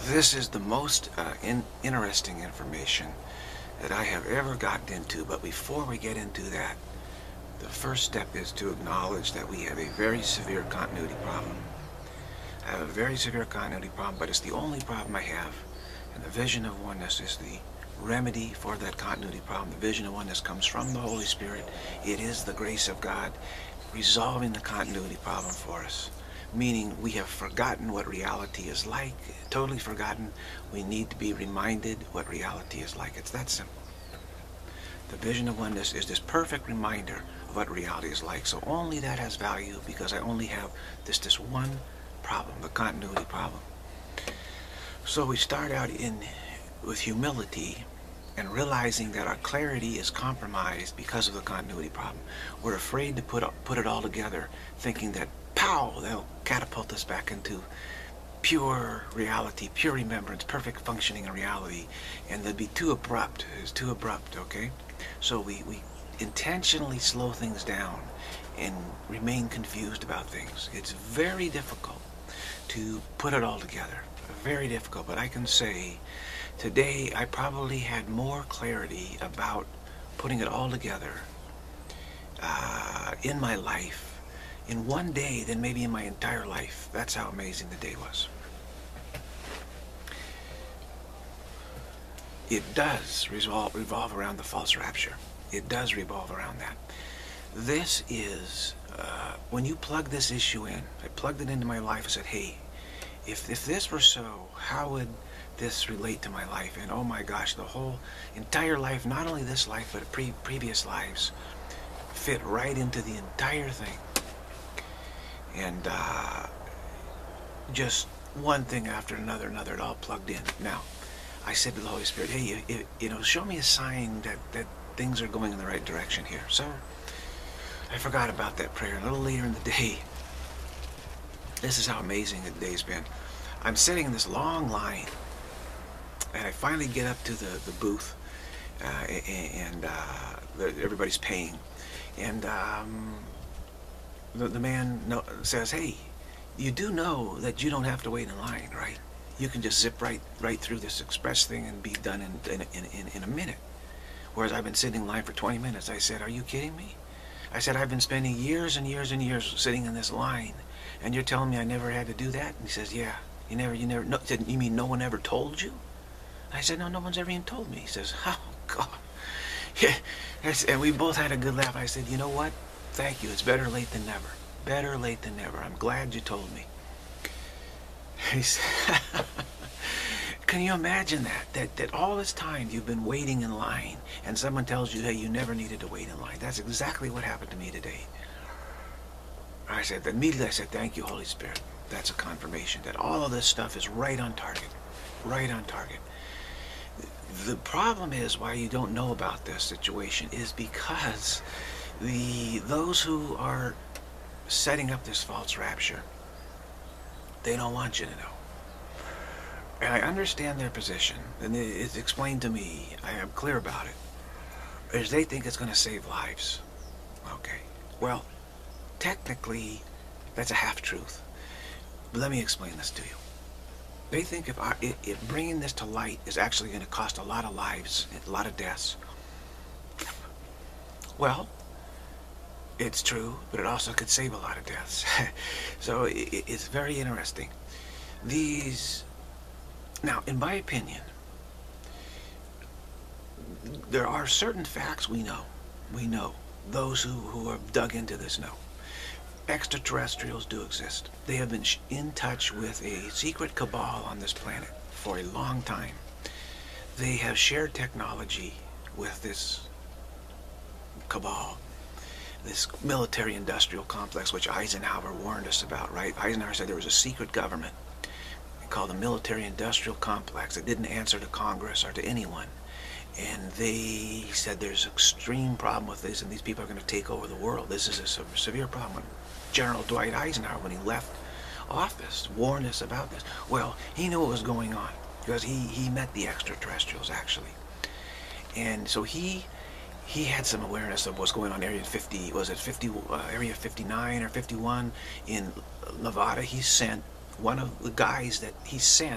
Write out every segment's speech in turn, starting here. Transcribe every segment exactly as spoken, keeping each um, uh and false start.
This is the most uh, in interesting information that I have ever gotten into, but before we get into that, the first step is to acknowledge that we have a very severe continuity problem. I have a very severe continuity problem, but it's the only problem I have, and the vision of oneness is the remedy for that continuity problem. The vision of oneness comes from the Holy Spirit. It is the grace of God resolving the continuity problem for us. Meaning we have forgotten what reality is like, totally forgotten. We need to be reminded what reality is like. It's that simple. The vision of oneness is this perfect reminder of what reality is like. So only that has value, because I only have this, this one problem, the continuity problem. So we start out in with humility and realizing that our clarity is compromised because of the continuity problem. We're afraid to put, put it all together, thinking that pow, they'll catapult us back into pure reality, pure remembrance, perfect functioning in reality, and they'll be too abrupt. It's too abrupt, okay? So we, we intentionally slow things down and remain confused about things. It's very difficult to put it all together. Very difficult, but I can say today I probably had more clarity about putting it all together uh, in my life in one day than maybe in my entire life. That's how amazing the day was. It does revolve, revolve around the false rapture. It does revolve around that. This is, uh, when you plug this issue in, I plugged it into my life. I said, hey, if, if this were so, how would this relate to my life? And oh my gosh, the whole entire life, not only this life, but pre previous lives, fit right into the entire thing. And uh, just one thing after another, another, it all plugged in. Now, I said to the Holy Spirit, hey, you, you, you know, show me a sign that, that things are going in the right direction here. So I forgot about that prayer. A little later in the day, this is how amazing the day's been. I'm sitting in this long line, and I finally get up to the, the booth, uh, and uh, the, everybody's paying. And um, the, the man no, says, hey, you do know that you don't have to wait in line, right? You can just zip right right through this express thing and be done in, in, in, in a minute. Whereas I've been sitting in line for twenty minutes. I said, are you kidding me? I said, I've been spending years and years and years sitting in this line, and you're telling me I never had to do that? And he says, yeah, you never, you never, no, you mean no one ever told you? I said, no, no one's ever even told me. He says, oh, God. Yeah. And we both had a good laugh. I said, you know what? Thank you. It's better late than never. Better late than never. I'm glad you told me. He said, can you imagine that? That that all this time you've been waiting in line, and someone tells you, hey, you never needed to wait in line. That's exactly what happened to me today. I said, immediately I said, thank you, Holy Spirit. That's a confirmation that all of this stuff is right on target. Right on target. The problem is why you don't know about this situation is because the those who are setting up this false rapture, they don't want you to know. And I understand their position, and it's explained to me, I am clear about it, is they think it's going to save lives. Okay, well, technically, that's a half-truth. But let me explain this to you. They think if, I, if bringing this to light is actually going to cost a lot of lives, a lot of deaths. Well, it's true, but it also could save a lot of deaths. So it, it's very interesting. These, now, in my opinion, there are certain facts we know. We know. Those who, who have dug into this know. Extraterrestrials do exist. They have been in touch with a secret cabal on this planet for a long time. They have shared technology with this cabal, this military-industrial complex, which Eisenhower warned us about, right? Eisenhower said there was a secret government called the military-industrial complex that didn't answer to Congress or to anyone. And they said there's an extreme problem with this, and these people are going to take over the world. This is a severe problem. General Dwight Eisenhower, when he left office, warned us about this. Well, he knew what was going on because he, he met the extraterrestrials, actually. And so he he had some awareness of what's going on in Area fifty, was it fifty, uh, Area fifty-nine or fifty-one in Nevada. He sent one of the guys that he sent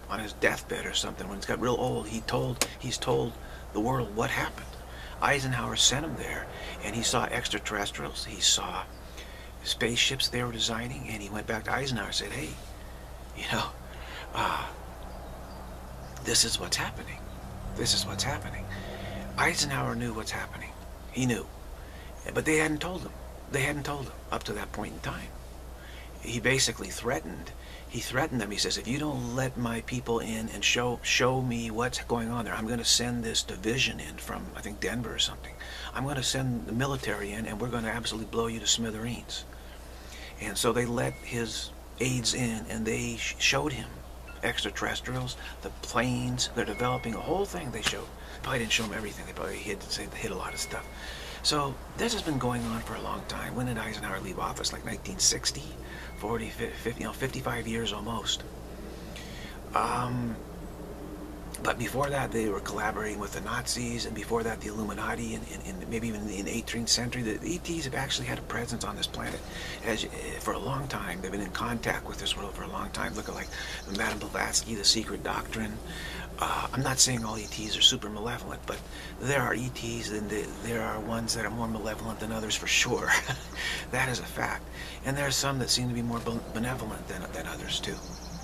on his deathbed or something, when he's got real old, he told he's told the world what happened. Eisenhower sent him there, and he saw extraterrestrials, he saw spaceships they were designing, and he went back to Eisenhower and said, hey, you know, uh, this is what's happening. This is what's happening. Eisenhower knew what's happening. He knew. But they hadn't told him. They hadn't told him up to that point in time. He basically threatened. He threatened them. He says, if you don't let my people in and show show me what's going on there, I'm going to send this division in from, I think, Denver or something. I'm going to send the military in, and we're going to absolutely blow you to smithereens. And so they let his aides in, and they sh showed him extraterrestrials, the planes. They're developing a whole thing. They showed. Probably didn't show him everything. They probably hid, hid a lot of stuff. So this has been going on for a long time. When did Eisenhower leave office? Like nineteen sixty, forty, fifty, you know, fifty-five years almost. Um, but before that, they were collaborating with the Nazis, and before that, the Illuminati, and, and, and maybe even in the eighteenth century. The, the E Ts have actually had a presence on this planet as, for a long time. They've been in contact with this world for a long time. Look at like Madame Blavatsky, The Secret Doctrine. Uh, I'm not saying all E Ts are super malevolent, but there are E Ts, and they, there are ones that are more malevolent than others for sure. That is a fact. And there are some that seem to be more benevolent than, than others too.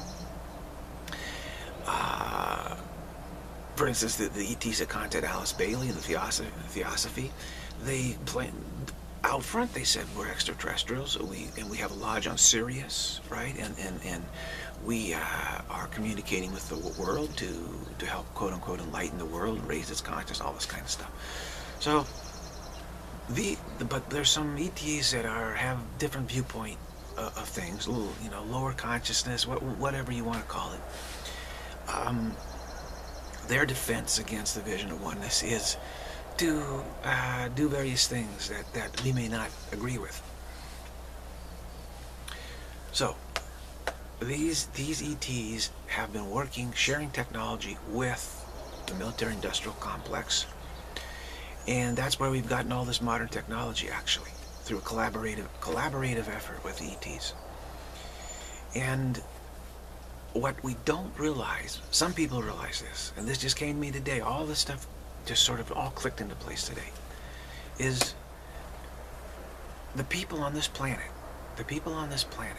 Uh, for instance, the, the E Ts that contacted Alice Bailey in the Theosophy, Theosophy they play, out front they said we're extraterrestrials, we, and we have a lodge on Sirius, right? And, and, and we uh, are communicating with the world to, to help, quote-unquote, enlighten the world, raise its consciousness, all this kind of stuff. So, the, the but there's some E Ts that are have different viewpoint uh, of things, little, you know, lower consciousness, what, whatever you want to call it. Um, their defense against the vision of oneness is to uh, do various things that, that we may not agree with. So, these, these E Ts have been working, sharing technology with the military-industrial complex, and that's where we've gotten all this modern technology, actually, through a collaborative, collaborative effort with the E Ts. And what we don't realize, some people realize this, and this just came to me today, all this stuff just sort of all clicked into place today, is the people on this planet, the people on this planet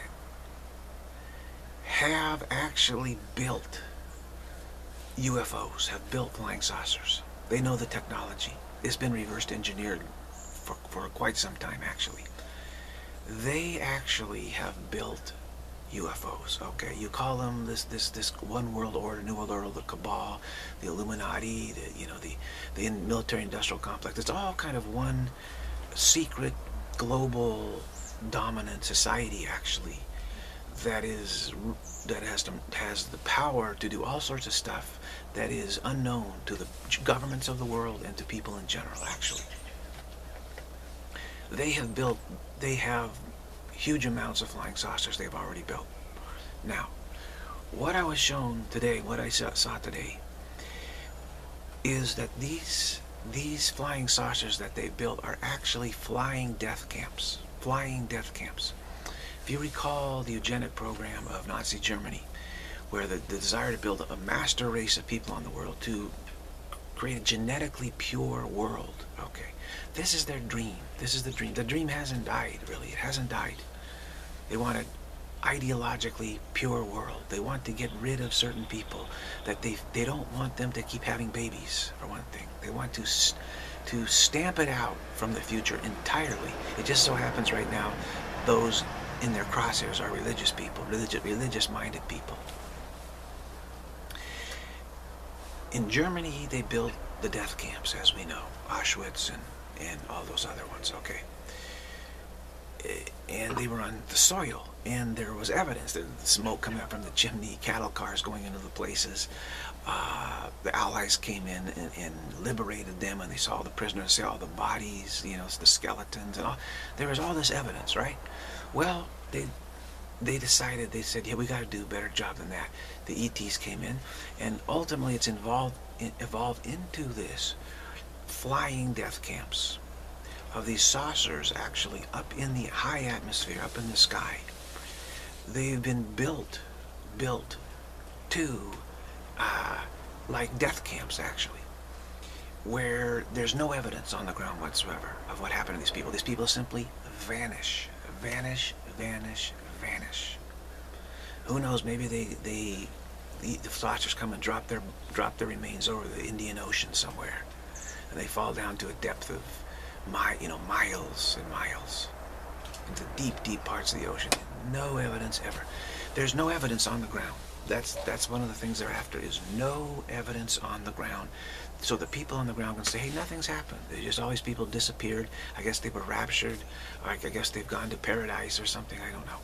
have actually built U F Os, have built flying saucers. They know the technology. It's been reverse engineered for, for quite some time, actually. They actually have built U F Os, okay? You call them this this this one world order, new world order, the cabal, the Illuminati, the, you know, the the military-industrial complex. It's all kind of one secret global dominant society, actually, that is that has to, has the power to do all sorts of stuff that is unknown to the governments of the world and to people in general. Actually, they have built, they have huge amounts of flying saucers they've already built. Now, what I was shown today, what I saw, saw today, is that these these flying saucers that they built are actually flying death camps. Flying death camps. If you recall the eugenic program of Nazi Germany, where the, the desire to build a master race of people on the world to create a genetically pure world, okay, this is their dream. This is the dream. The dream hasn't died, really. It hasn't died. They want an ideologically pure world. They want to get rid of certain people. That they they don't want them to keep having babies, for one thing. They want to to stamp it out from the future entirely. It just so happens right now, those in their crosshairs are religious people, religious religious-minded people. In Germany, they built the death camps, as we know, Auschwitz and and all those other ones, okay. And they were on the soil, and there was evidence that the smoke coming up from the chimney, cattle cars going into the places. Uh, the Allies came in and, and liberated them, and they saw the prisoners, saw all the bodies, you know, the skeletons, and all. There was all this evidence, right? Well, they they decided, they said, yeah, we got to do a better job than that. The E Ts came in, and ultimately it's involved, it evolved into this flying death camps of these saucers, actually up in the high atmosphere, up in the sky. They've been built, built to like death camps, actually, where there's no evidence on the ground whatsoever of what happened to these people. These people simply vanish, vanish, vanish, vanish. Who knows? Maybe they they the, the flotsers come and drop their drop their remains over the Indian Ocean somewhere, and they fall down to a depth of my you know miles and miles into deep, deep parts of the ocean. No evidence ever. There's no evidence on the ground. That's that's one of the things they're after, is no evidence on the ground. So the people on the ground can say, hey, nothing's happened. There's just always people disappeared. I guess they were raptured. Or I guess they've gone to paradise or something. I don't know.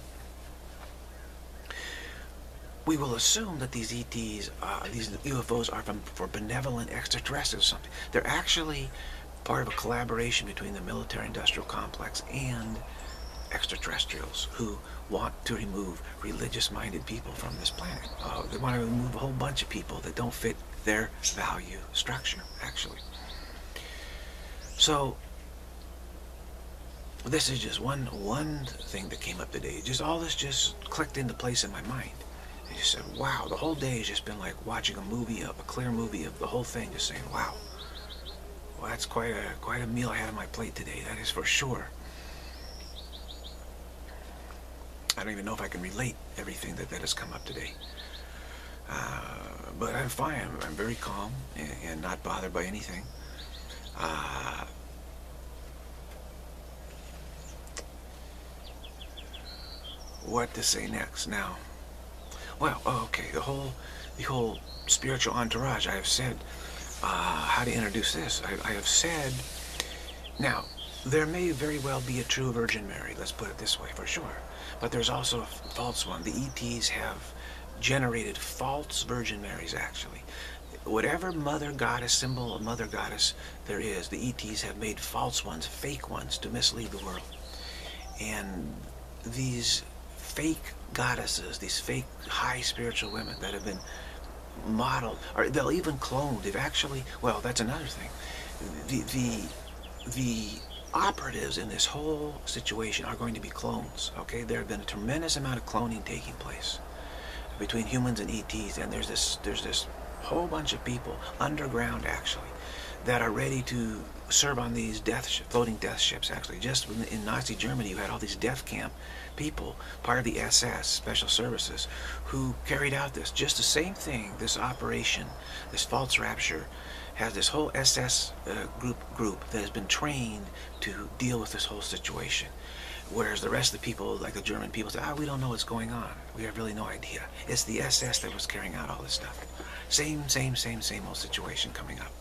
We will assume that these E Ts, uh, these U F Os are from, for benevolent extraterrestrials or something. They're actually part of a collaboration between the military-industrial complex and extraterrestrials who want to remove religious-minded people from this planet. Uh, they want to remove a whole bunch of people that don't fit their value structure, actually. So this is just one one thing that came up today. Just all this just clicked into place in my mind. I just said, wow, the whole day has just been like watching a movie, a clear movie of the whole thing, just saying, wow, well, that's quite a quite a meal I had on my plate today, that is for sure. I don't even know if I can relate everything that, that has come up today. Uh, but I'm fine. I'm, I'm very calm and, and not bothered by anything. Uh, what to say next now? Well, oh, okay, the whole, the whole spiritual entourage. I have said uh, how to introduce this. I, I have said, now, there may very well be a true Virgin Mary, let's put it this way, for sure. But there's also a false one. The E Ts have generated false Virgin Marys, actually. Whatever mother goddess, symbol of mother goddess there is, the E Ts have made false ones, fake ones, to mislead the world. And these fake goddesses, these fake high spiritual women that have been modeled, or they'll even clone, they've actually, well, that's another thing. The, the, the operatives in this whole situation are going to be clones, okay? There have been a tremendous amount of cloning taking place between humans and E Ts, and there's this, there's this whole bunch of people, underground actually, that are ready to serve on these death sh floating death ships, actually. Just in, in Nazi Germany, you had all these death camp people, part of the S S, Special Services, who carried out this. Just the same thing, this operation, this false rapture, has this whole S S uh, group group that has been trained to deal with this whole situation. Whereas the rest of the people, like the German people, say, ah, we don't know what's going on. We have really no idea. It's the S S that was carrying out all this stuff. Same, same, same, same old situation coming up.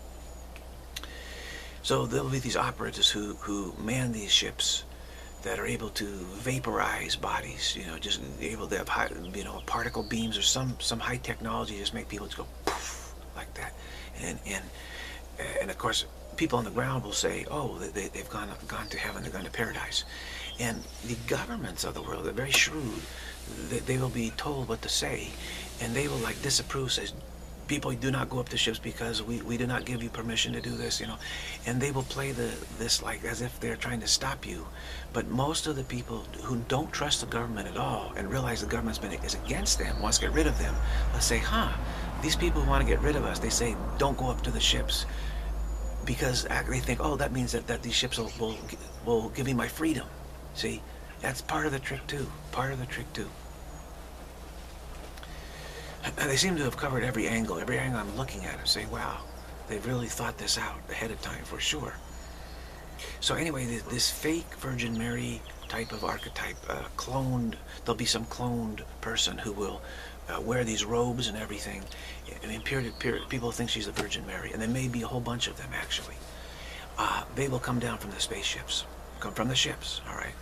So there'll be these operatives who, who man these ships that are able to vaporize bodies, you know, just able to have high, you know, particle beams or some, some high technology, just make people just go poof, like that. And, and, and of course, people on the ground will say, oh, they, they've gone, gone to heaven, they've gone to paradise. And the governments of the world are very shrewd. They, they will be told what to say, and they will like disapprove, says, people do not go up to ships because we, we do not give you permission to do this, you know. And they will play the this like as if they're trying to stop you. But most of the people who don't trust the government at all and realize the government's been is against them, wants to get rid of them, let's say, huh, these people want to get rid of us. They say, don't go up to the ships, because they think, oh, that means that, that these ships will, will, will give me my freedom. See, that's part of the trick too, part of the trick too. And they seem to have covered every angle, every angle I'm looking at and say, wow, they've really thought this out ahead of time for sure. So anyway, this, this fake Virgin Mary type of archetype, uh, cloned, there'll be some cloned person who will uh, wear these robes and everything. I mean, period, period, people think she's the Virgin Mary, and there may be a whole bunch of them actually. Uh, they will come down from the spaceships, come from the ships, all right?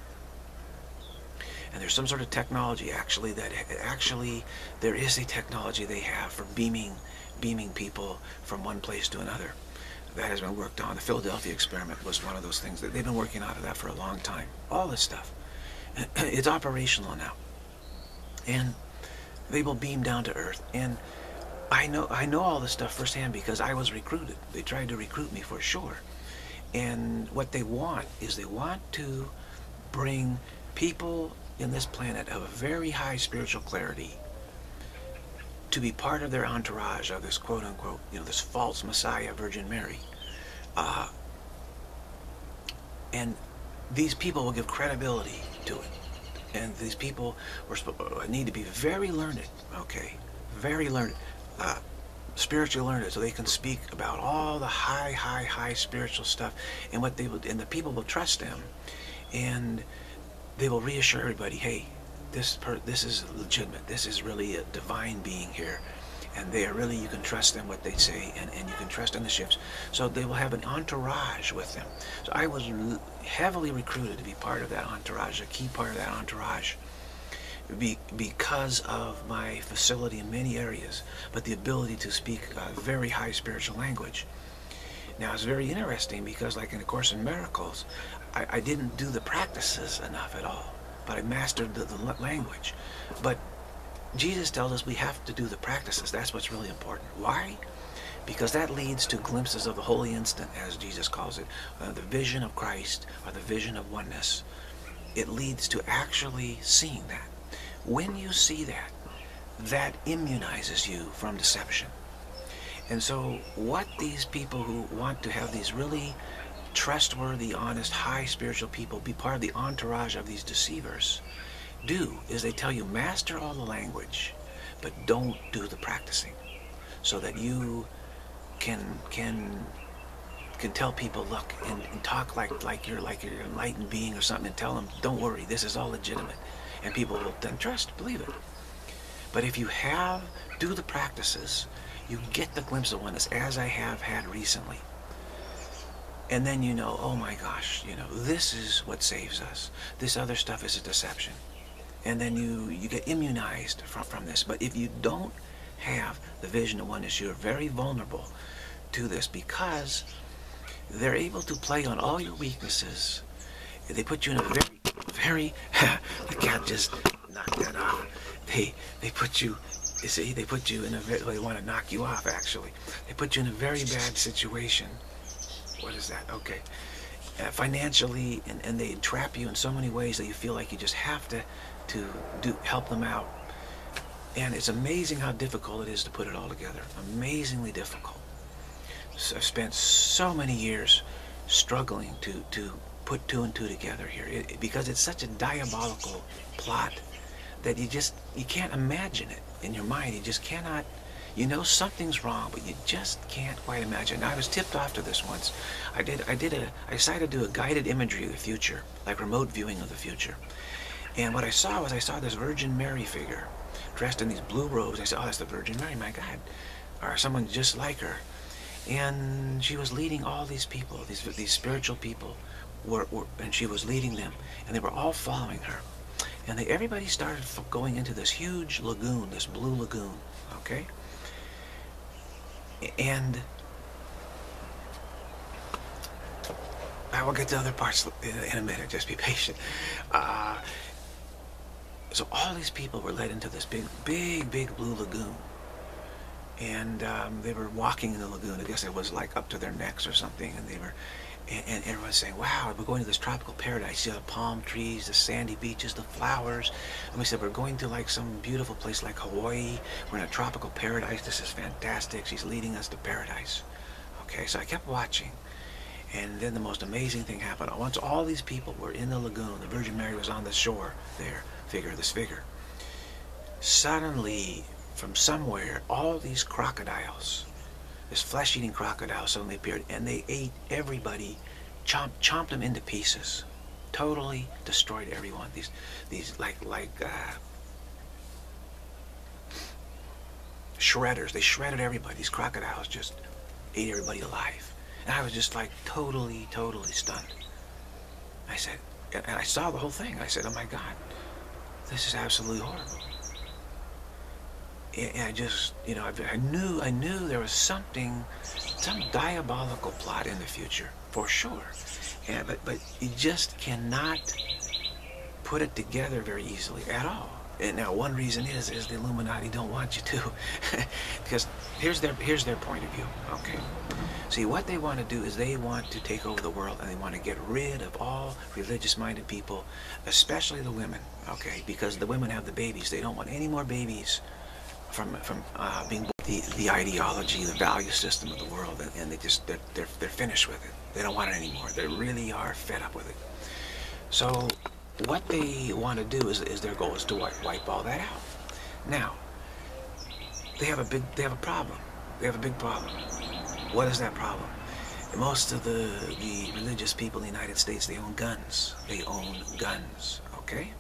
And there's some sort of technology actually that actually there is a technology they have for beaming beaming people from one place to another that has been worked on. The Philadelphia experiment was one of those things that they've been working out of that for a long time. All this stuff, it's operational now, and they will beam down to Earth. And I know I know all this stuff firsthand because I was recruited. They tried to recruit me for sure. And what they want is they want to bring people in this planet of a very high spiritual clarity to be part of their entourage of this quote-unquote, you know, this false Messiah, Virgin Mary. Uh, and these people will give credibility to it. And these people were need to be very learned, okay, very learned, uh, spiritually learned, so they can speak about all the high, high, high spiritual stuff, and what they will, and the people will trust them, and they will reassure everybody, hey, this per, this is legitimate, this is really a divine being here, and they are really, you can trust them what they say, and, and you can trust in the ships. So they will have an entourage with them. So I was heavily recruited to be part of that entourage, a key part of that entourage, be, because of my facility in many areas, but the ability to speak a very high spiritual language. Now it's very interesting because, like in A Course in Miracles, I, I didn't do the practices enough at all, but I mastered the, the language. But Jesus tells us we have to do the practices. That's what's really important. Why? Because that leads to glimpses of the holy instant, as Jesus calls it, uh, the vision of Christ, or the vision of oneness. It leads to actually seeing that. When you see that, that immunizes you from deception. And so what these people who want to have these really trustworthy, honest, high spiritual people be part of the entourage of these deceivers do is they tell you, master all the language, but don't do the practicing, so that you can can can tell people, look, and, and talk like like you're like you're an enlightened being or something, and tell them, don't worry, this is all legitimate, and people will then trust, believe it. But if you have do the practices, you get the glimpse of oneness, as I have had recently. And then you know, oh my gosh, you know, this is what saves us. This other stuff is a deception. And then you, you get immunized from, from this. But if you don't have the vision of oneness, you're very vulnerable to this, because they're able to play on all your weaknesses. They put you in a very, very, the cat just knocked that off. They, they put you, you see, they put you in a very, they want to knock you off, actually. They put you in a very bad situation. What is that? Okay. Uh, financially, and, and they trap you in so many ways that you feel like you just have to, to do help them out. And it's amazing how difficult it is to put it all together. Amazingly difficult. So I've spent so many years struggling to, to put two and two together here, it, because it's such a diabolical plot that you just, you can't imagine it in your mind. You just cannot. You know something's wrong, but you just can't quite imagine. Now, I was tipped off to this once. I did, I did a, I decided to do a guided imagery of the future, like remote viewing of the future. And what I saw was, I saw this Virgin Mary figure, dressed in these blue robes. I said, oh, that's the Virgin Mary, my God. Or someone just like her. And she was leading all these people, these, these spiritual people, were, were, and she was leading them. And they were all following her. And they, everybody started going into this huge lagoon, this blue lagoon, okay? And I will get to other parts in a minute, just be patient. Uh, so all these people were led into this big, big, big blue lagoon. And um, they were walking in the lagoon. I guess it was like up to their necks or something. And they were, and, and everyone's saying, wow, we're going to this tropical paradise. You see the palm trees, the sandy beaches, the flowers. And we said, we're going to like some beautiful place like Hawaii. We're in a tropical paradise. This is fantastic. She's leading us to paradise. Okay, so I kept watching. And then the most amazing thing happened. Once all these people were in the lagoon, the Virgin Mary was on the shore there, figure, this figure. Suddenly, from somewhere, all these crocodiles, this flesh-eating crocodile suddenly appeared, and they ate everybody, chomped, chomped them into pieces, totally destroyed everyone. These, these like, like uh, shredders. They shredded everybody. These crocodiles just ate everybody alive. And I was just like totally, totally stunned. I said, and I saw the whole thing. I said, oh my God, this is absolutely horrible. And I just, you know, I knew, I knew there was something, some diabolical plot in the future, for sure. And, but, but you just cannot put it together very easily at all. And now one reason is, is the Illuminati don't want you to, because here's their, here's their point of view, okay? See, what they want to do is they want to take over the world, and they want to get rid of all religious-minded people, especially the women, okay? Because the women have the babies. They don't want any more babies from from uh, being the the ideology, the value system of the world, and, and they just they're, they're they're finished with it. They don't want it anymore. They really are fed up with it. So what they want to do is is their goal is to wipe, wipe all that out. Now they have a big they have a problem. They have a big problem. What is that problem? Most of the the religious people in the United States, they own guns. They own guns. Okay.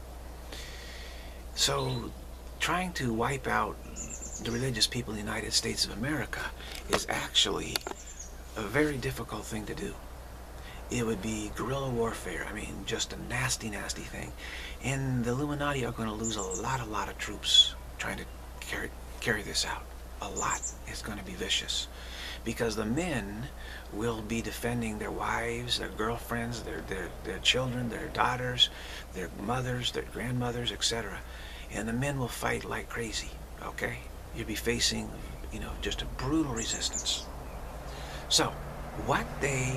So trying to wipe out the religious people in the United States of America is actually a very difficult thing to do. It would be guerrilla warfare. I mean, just a nasty, nasty thing. And the Illuminati are going to lose a lot, a lot of troops trying to carry, carry this out. A lot. It's going to be vicious. Because the men will be defending their wives, their girlfriends, their, their, their children, their daughters, their mothers, their grandmothers, et cetera. And the men will fight like crazy, okay? You'll be facing, you know, just a brutal resistance. So, what they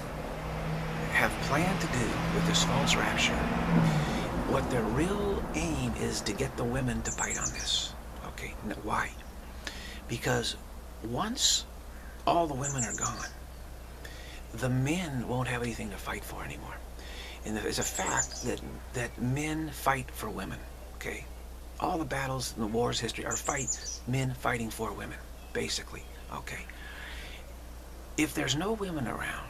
have planned to do with this false rapture, what their real aim is to get the women to fight on this, okay? Why? Because once all the women are gone, the men won't have anything to fight for anymore. And it's a fact that, that men fight for women, okay? All the battles in the war's history are fight men fighting for women, basically, okay? If there's no women around,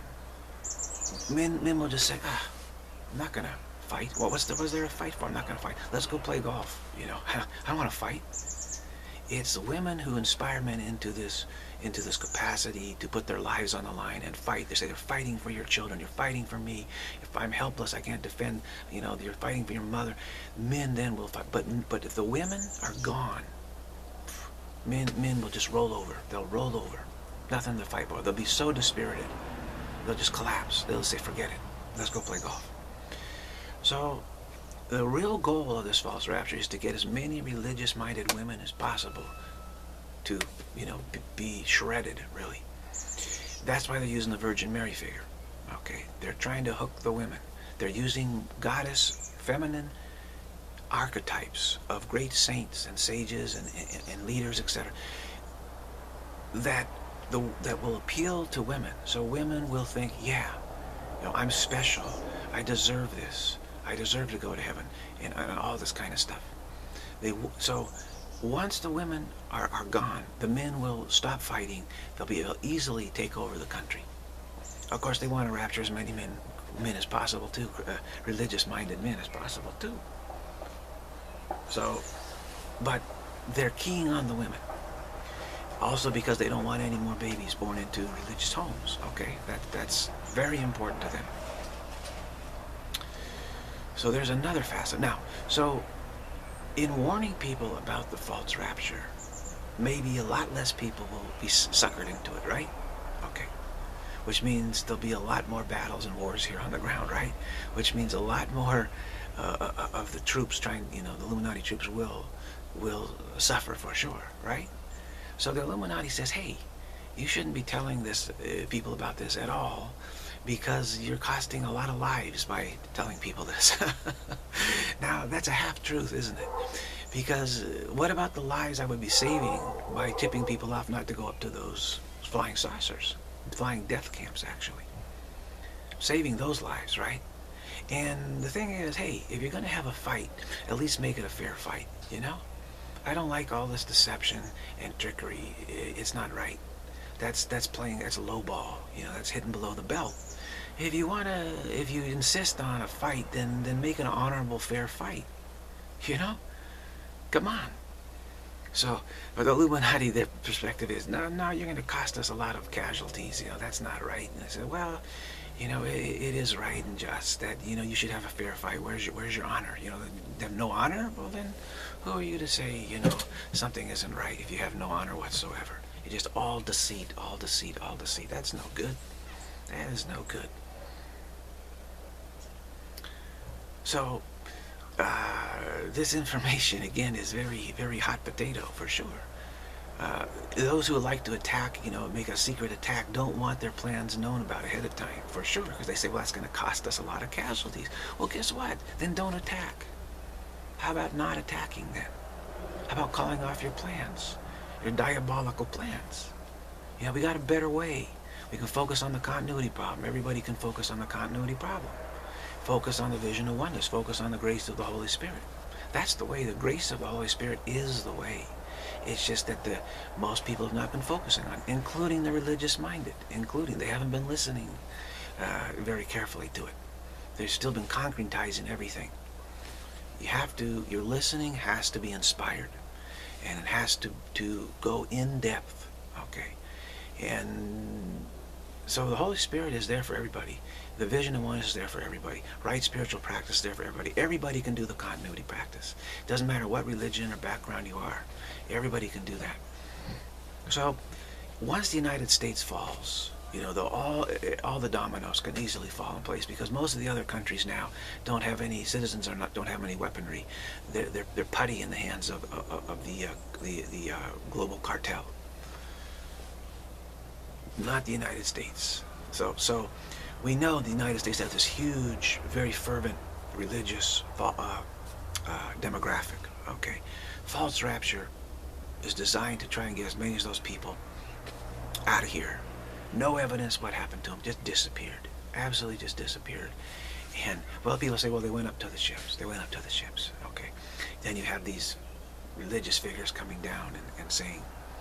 men men will just say, ah, I'm not gonna fight. What was there, was there a fight for? I'm not gonna fight. Let's go play golf, you know. I don't want to fight. It's the women who inspire men into this into this capacity to put their lives on the line and fight. They say they're fighting for your children. You're fighting for me. If I'm helpless, I can't defend. You know, you're fighting for your mother. Men then will fight. But but if the women are gone, men men will just roll over. They'll roll over. Nothing to fight for. They'll be so dispirited. They'll just collapse. They'll say, forget it. Let's go play golf. So the real goal of this false rapture is to get as many religious-minded women as possible to, you know, be shredded, really. That's why they're using the Virgin Mary figure. Okay, they're trying to hook the women. They're using goddess, feminine archetypes of great saints and sages and, and, and leaders, et cetera. That the that will appeal to women. So women will think, yeah, you know, I'm special. I deserve this. I deserve to go to heaven, and, and all this kind of stuff. They so. Once the women are, are gone, the men will stop fighting. They'll be able to easily take over the country. Of course, they want to rapture as many men, men as possible, too. Uh, religious-minded men as possible, too. So, but they're keying on the women. Also because they don't want any more babies born into religious homes, okay? That, that's very important to them. So there's another facet. Now, so in warning people about the false rapture, maybe a lot less people will be suckered into it, right? Okay. Which means there'll be a lot more battles and wars here on the ground, right? Which means a lot more uh, of the troops trying, you know, the Illuminati troops will will suffer for sure, right? So the Illuminati says, hey, you shouldn't be telling this uh, people about this at all, because you're costing a lot of lives by telling people this. Now, that's a half-truth, isn't it? Because uh, what about the lives I would be saving by tipping people off not to go up to those flying saucers, flying death camps, actually? Saving those lives, right? And the thing is, hey, if you're going to have a fight, at least make it a fair fight, you know? I don't like all this deception and trickery. It's not right. That's that's playing, that's a low ball, you know, that's hitting below the belt. If you want to, if you insist on a fight, then, then make an honorable, fair fight, you know? Come on. So, for the Illuminati, their perspective is, no, no, you're going to cost us a lot of casualties, you know, that's not right. And I said, well, you know, it, it is right and just that, you know, you should have a fair fight. Where's your, where's your honor? You know, they have no honor? Well, then, who are you to say, you know, something isn't right if you have no honor whatsoever? It's just all deceit, all deceit, all deceit. That's no good. That is no good. So, uh, this information, again, is very, very hot potato, for sure. Uh, those who like to attack, you know, make a secret attack, don't want their plans known about ahead of time, for sure, because they say, well, that's going to cost us a lot of casualties. Well, guess what? Then don't attack. How about not attacking then? How about calling off your plans, your diabolical plans? You know, we got a better way. We can focus on the continuity problem. Everybody can focus on the continuity problem. Focus on the vision of oneness. Focus on the grace of the Holy Spirit. That's the way. The grace of the Holy Spirit is the way. It's just that the most people have not been focusing on, including the religious-minded, including they haven't been listening uh, very carefully to it. They've still been concretizing everything. You have to. Your listening has to be inspired, and it has to to go in depth. Okay, and so the Holy Spirit is there for everybody. The vision of oneness is there for everybody. Right spiritual practice is there for everybody. Everybody can do the continuity practice. Doesn't matter what religion or background you are. Everybody can do that. So once the United States falls, you know, the, all all the dominoes can easily fall in place, because most of the other countries now don't have any citizens or not don't have any weaponry. They're they're, they're putty in the hands of of, of the uh, the the uh, global cartel. Not the United States. So so we know the United States has this huge, very fervent religious uh, uh, demographic. Okay, false rapture is designed to try and get as many of those people out of here. No evidence what happened to them, just disappeared. Absolutely just disappeared. And, well, people say, well, they went up to the ships. They went up to the ships. Okay. Then you have these religious figures coming down and, and saying,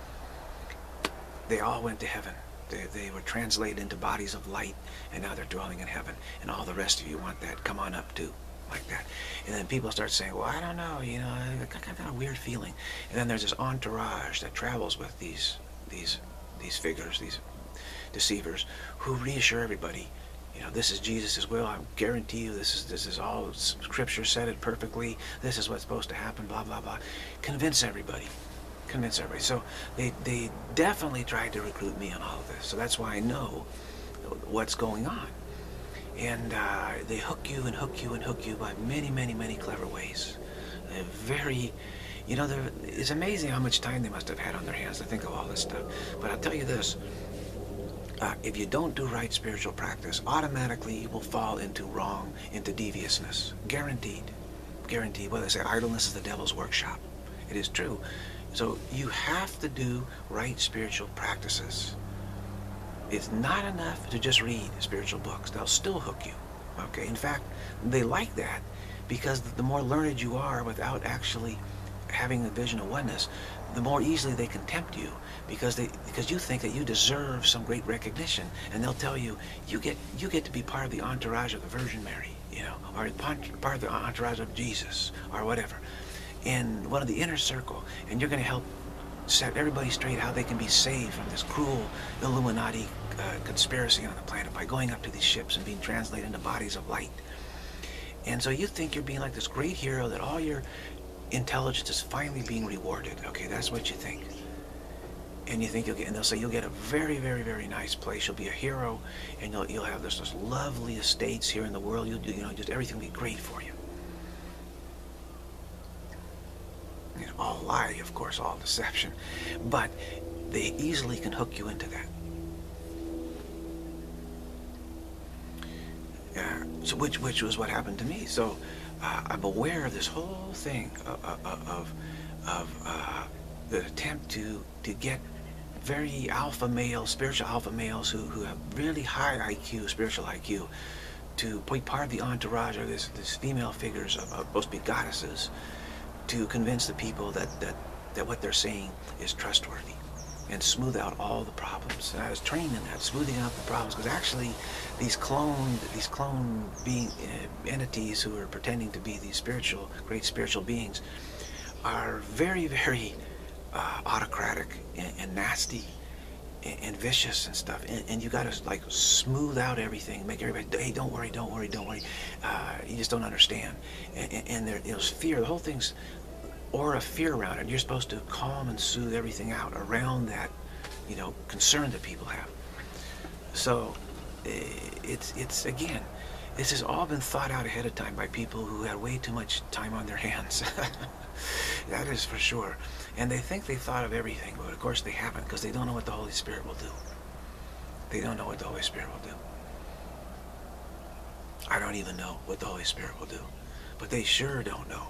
they all went to heaven. They, they were translated into bodies of light, and now they're dwelling in heaven. And all the rest of you want that. Come on up, too. Like that. And then people start saying, well, I don't know, you know, I got, got a weird feeling. And then there's this entourage that travels with these, these, these figures, these deceivers, who reassure everybody, you know, this is Jesus' will. I guarantee you, this is this is all Scripture said it perfectly. This is what's supposed to happen. Blah blah blah. Convince everybody. Convince everybody. So they they definitely tried to recruit me on all of this. So that's why I know what's going on. And uh, they hook you and hook you and hook you by many many many clever ways. They're very, you know, it's amazing how much time they must have had on their hands to think of all this stuff. But I'll tell you this. Uh, if you don't do right spiritual practice, automatically you will fall into wrong, into deviousness. Guaranteed. Guaranteed. Well, they say idleness is the devil's workshop. It is true. So you have to do right spiritual practices. It's not enough to just read spiritual books. They'll still hook you. Okay? In fact, they like that because the more learned you are without actually having the vision of oneness, the more easily they can tempt you, because they because you think that you deserve some great recognition, and they'll tell you you get you get to be part of the entourage of the Virgin Mary, you know, or part of the entourage of Jesus, or whatever, in one of the inner circle, and you're going to help set everybody straight how they can be saved from this cruel Illuminati uh, conspiracy on the planet by going up to these ships and being translated into bodies of light. And so you think you're being like this great hero, that all your intelligence is finally being rewarded. Okay, that's what you think. And you think you'll get, and they'll say you'll get a very, very, very nice place. You'll be a hero, and you'll you'll have this, this lovely estates here in the world. You'll do, you know, just everything will be great for you. You know, all lie, of course, all deception, but they easily can hook you into that. Uh, so, which which was what happened to me. So. Uh, I'm aware of this whole thing of, of, of uh, the attempt to, to get very alpha males, spiritual alpha males who, who have really high I Q, spiritual I Q, to be part of the entourage of this, this female figures of, of supposed to be goddesses, to convince the people that, that, that what they're saying is trustworthy, and smooth out all the problems. And I was trained in that, smoothing out the problems, because actually these cloned, these clone being uh, entities who are pretending to be these spiritual, great spiritual beings, are very, very uh, autocratic and, and nasty and, and vicious and stuff. And, and you got to like smooth out everything, make everybody, hey, don't worry, don't worry, don't worry. Uh, you just don't understand. And, and, and there, there's fear. The whole thing's aura of fear around it. You're supposed to calm and soothe everything out around that, you know, concern that people have. So it's it's again, this has all been thought out ahead of time by people who had way too much time on their hands. That is for sure. And they think they thought of everything, but of course they haven't, because they don't know what the Holy Spirit will do. They don't know what the Holy Spirit will do. I don't even know what the Holy Spirit will do, but they sure don't know.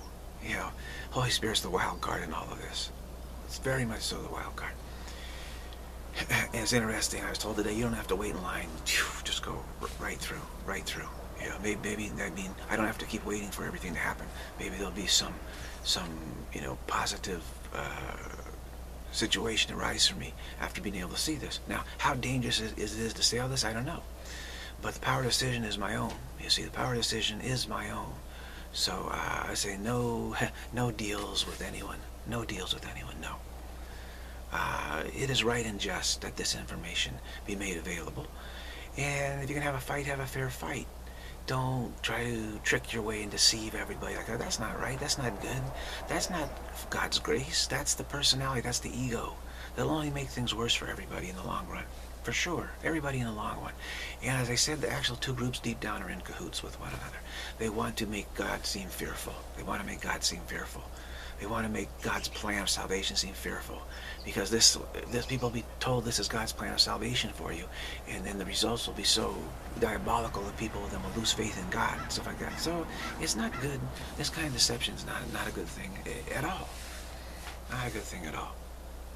You know, Holy Spirit's the wild card in all of this. It's very much so the wild card. And it's interesting, I was told today, you don't have to wait in line. Just go right through, right through. You know, maybe, maybe I mean, I don't have to keep waiting for everything to happen. Maybe there'll be some, some, you know, positive uh, situation arise for me after being able to see this. Now, how dangerous is, is it is to say all this, I don't know. But the power of decision is my own. You see, the power of decision is my own. So uh, I say no, no deals with anyone. No deals with anyone, no. Uh, it is right and just that this information be made available. And if you can have a fight, have a fair fight. Don't try to trick your way and deceive everybody like that. That's not right. That's not good. That's not God's grace. That's the personality. That's the ego. That'll only make things worse for everybody in the long run. For sure. Everybody in the long run. And as I said, the actual two groups deep down are in cahoots with one another. They want to make God seem fearful. They want to make God seem fearful. They want to make God's plan of salvation seem fearful, because this, this people will be told this is God's plan of salvation for you, and then the results will be so diabolical that people then will lose faith in God and stuff like that. So it's not good. This kind of deception is not not a good thing at all. Not a good thing at all.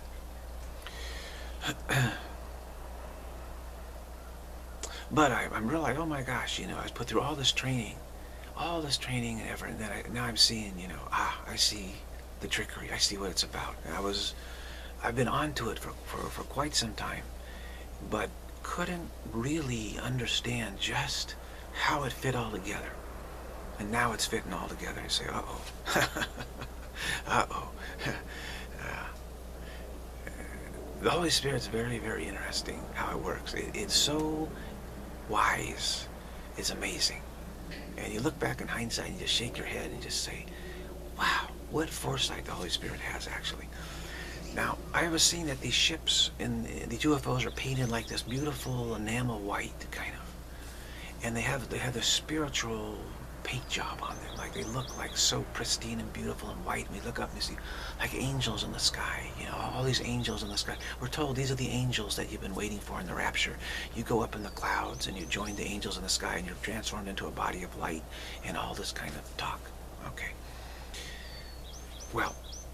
But I, I'm realizing, oh my gosh, you know, I was put through all this training, all this training and effort, and then I, now I'm seeing, you know, ah, I see the trickery. I see what it's about. And I was, I've been onto it for, for, for quite some time, but couldn't really understand just how it fit all together. And now it's fitting all together. You say, uh-oh. uh-oh. uh, the Holy Spirit's very, very interesting how it works. It, it's so wise. It's amazing. And you look back in hindsight and you just shake your head and just say, wow, what foresight the Holy Spirit has, actually. Now, I was seeing that these ships and these U F Os are painted like this beautiful enamel white, kind of. And they have, they have this spiritual paint job on them. Like, they look like so pristine and beautiful and white. And we look up and we see like angels in the sky. You know, all these angels in the sky. We're told these are the angels that you've been waiting for in the rapture. You go up in the clouds and you join the angels in the sky and you're transformed into a body of light and all this kind of talk. Okay. Well,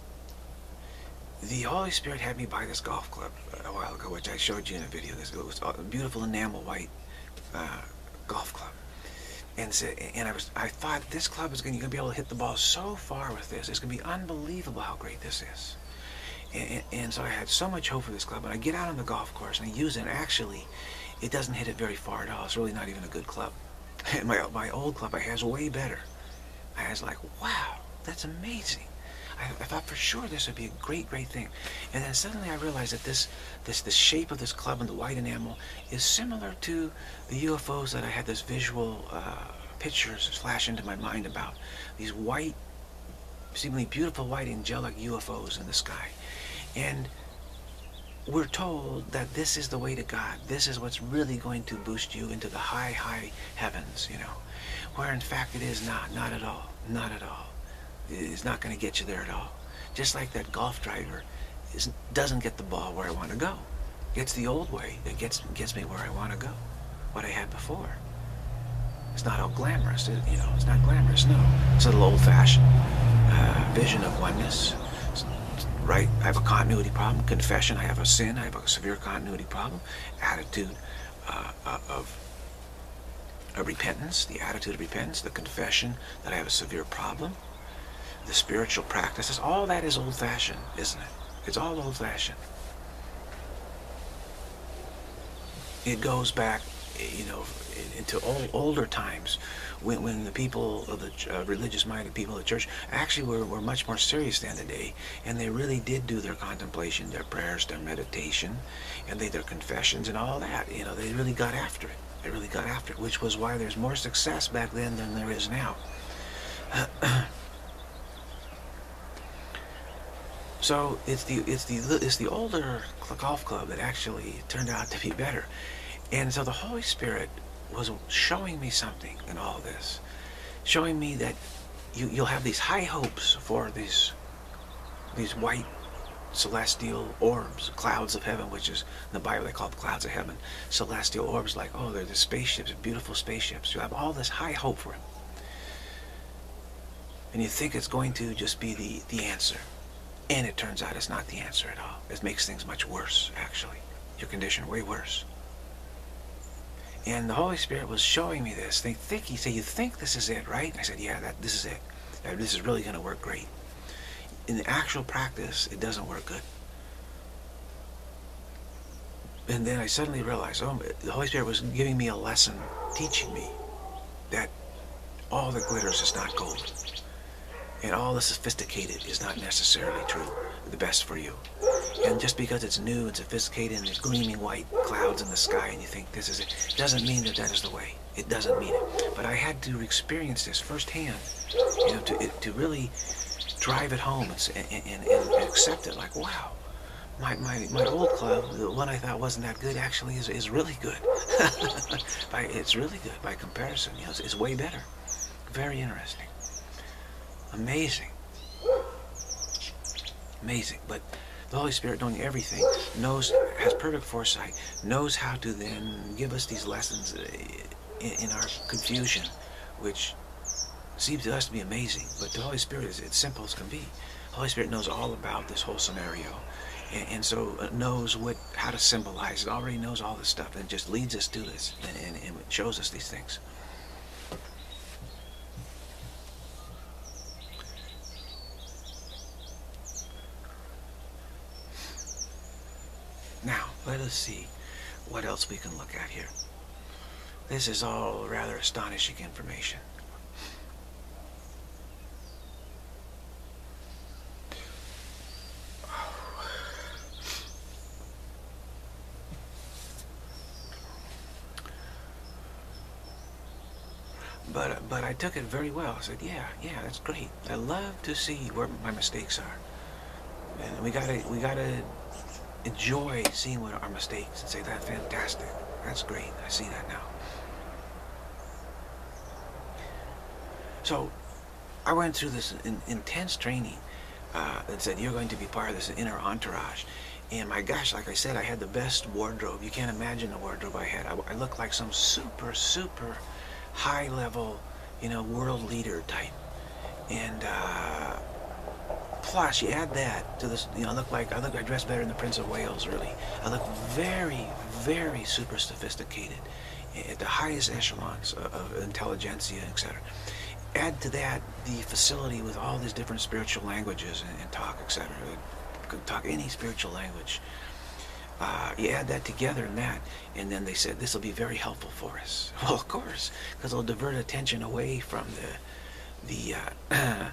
the Holy Spirit had me buy this golf club a while ago, which I showed you in a video. This it was a beautiful enamel white uh, golf club. And so, and I was, I thought this club is going to be able to hit the ball so far with this. It's going to be unbelievable how great this is. And, and, and so I had so much hope for this club. And I get out on the golf course and I use it. And actually, it doesn't hit it very far at all. It's really not even a good club. And my my old club I had is way better. I was like, wow, that's amazing. I, I thought for sure this would be a great, great thing. And then suddenly I realized that this, this, the shape of this club and the white enamel is similar to the U F Os that I had this visual uh, pictures flash into my mind about. These white, seemingly beautiful white angelic U F Os in the sky. And we're told that this is the way to God. This is what's really going to boost you into the high, high heavens, you know. Where in fact it is not, not at all, not at all. It's not going to get you there at all. Just like that golf driver is, doesn't get the ball where I want to go. It's the old way that gets gets me where I want to go. What I had before. It's not all glamorous, it, you know. It's not glamorous, no. It's a little old-fashioned uh, vision of oneness. It's, right? I have a continuity problem. Confession. I have a sin. I have a severe continuity problem. Attitude uh, uh, of. of repentance. The attitude of repentance. The confession that I have a severe problem. The spiritual practices, all that is old-fashioned, isn't it? It's all old-fashioned. It goes back, you know, into old, older times when, when the people of the uh, religious-minded people of the church actually were, were much more serious than today, and they really did do their contemplation, their prayers, their meditation, and they, their confessions and all that. You know, they really got after it. They really got after it, which was why there's more success back then than there is now. So it's the it's the it's the older golf club that actually turned out to be better, and so the Holy Spirit was showing me something in all this, showing me that you you'll have these high hopes for these these white celestial orbs, clouds of heaven, which is in the Bible they call them clouds of heaven, celestial orbs, like, oh, they're the spaceships, beautiful spaceships. You have all this high hope for them. And you think it's going to just be the, the answer. And it turns out it's not the answer at all. It makes things much worse, actually. Your condition way worse. And the Holy Spirit was showing me this. They think, he said, you think this is it, right? I said, yeah, that this is it. That, this is really going to work great. In the actual practice, it doesn't work good. And then I suddenly realized, oh, the Holy Spirit was giving me a lesson, teaching me that all that glitters is not gold. And all the sophisticated is not necessarily true, the best for you. And just because it's new and sophisticated and there's gleaming white clouds in the sky and you think this is it, doesn't mean that that is the way. It doesn't mean it. But I had to experience this firsthand, you know, to, it, to really drive it home and, and, and accept it like, wow, my, my, my old club, the one I thought wasn't that good, actually is, is really good. by, it's really good by comparison. You know, it's, it's way better. Very interesting. Amazing. Amazing. But the Holy Spirit, knowing everything, knows, has perfect foresight, knows how to then give us these lessons in, in our confusion, which seems to us to be amazing. But the Holy Spirit is it's simple as can be. The Holy Spirit knows all about this whole scenario, and, and so knows what how to symbolize it. Already knows all this stuff, and just leads us to this, and, and, and shows us these things. Now, let us see what else we can look at here. This is all rather astonishing information. But, but I took it very well. I said, yeah, yeah, that's great. I love to see where my mistakes are. And we gotta, we gotta enjoy seeing what our mistakes and say, that's fantastic. That's great. I see that now. So I went through this in, intense training uh, that said, you're going to be part of this inner entourage. And my gosh, like I said, I had the best wardrobe. You can't imagine the wardrobe I had. I, I looked like some super, super high level, you know, world leader type. And uh, plus, you add that to this, you know, I look like, I look, I dress better than the Prince of Wales, really. I look very, very super sophisticated at the highest echelons of, of intelligentsia, et cetera. Add to that the facility with all these different spiritual languages and, and talk, et cetera. Could talk any spiritual language. Uh, you add that together and that, and then they said this will be very helpful for us. Well, of course, because it'll divert attention away from the the uh,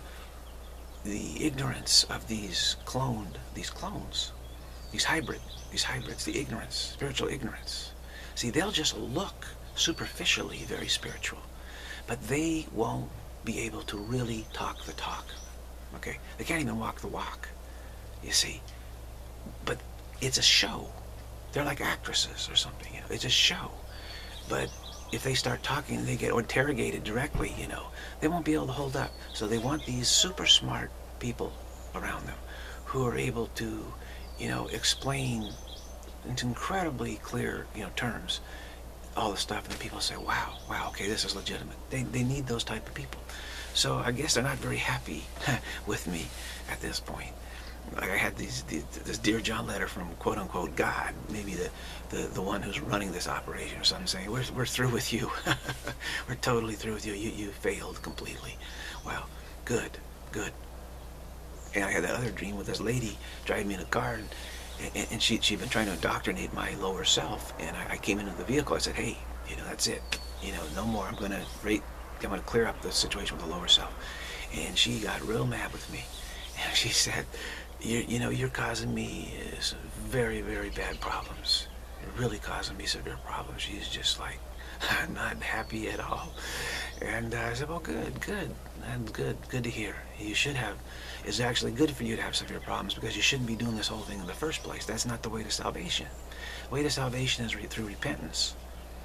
the ignorance of these cloned, these clones, these hybrid, these hybrids, the ignorance, spiritual ignorance. See, they'll just look superficially very spiritual, but they won't be able to really talk the talk. Okay, they can't even walk the walk. You see, but it's a show. They're like actresses or something, you know, it's a show. But if they start talking and they get interrogated directly, you know, they won't be able to hold up. So they want these super smart people around them who are able to, you know, explain into incredibly clear, you know, terms all the stuff, and people say, wow, wow, okay, this is legitimate. They, they need those type of people. So I guess they're not very happy with me at this point. Like I had these, these this Dear John letter from quote unquote God, maybe the, the the one who's running this operation or something, saying we're we're through with you. We're totally through with you. You you failed completely. Well, good, good. And I had that other dream with this lady driving me in a car, and, and, and she she'd been trying to indoctrinate my lower self. And I, I came into the vehicle. I said, hey, you know, that's it. You know, no more. I'm gonna rate. I'm gonna clear up the situation with the lower self. And she got real mad with me, and she said, You, you know, you're causing me some very, very bad problems. You're really causing me severe problems. She's just like, not happy at all. And uh, I said, well, good, good. And good, good to hear. You should have, it's actually good for you to have severe problems because you shouldn't be doing this whole thing in the first place. That's not the way to salvation. The way to salvation is re through repentance.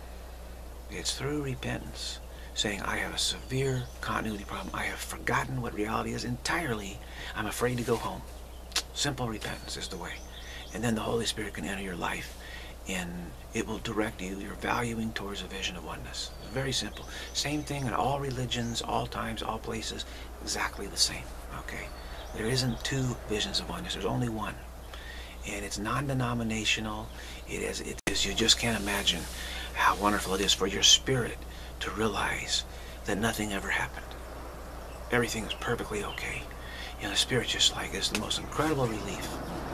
It's through repentance. Saying, I have a severe continuity problem. I have forgotten what reality is entirely. I'm afraid to go home. Simple repentance is the way. And then the Holy Spirit can enter your life and it will direct you. You're valuing towards a vision of oneness. It's very simple. Same thing in all religions, all times, all places, exactly the same. Okay, there isn't two visions of oneness. There's only one, and it's non-denominational. It is. It is. You just can't imagine how wonderful it is for your spirit to realize that nothing ever happened. Everything is perfectly okay. You know, the spirit just like is the most incredible relief.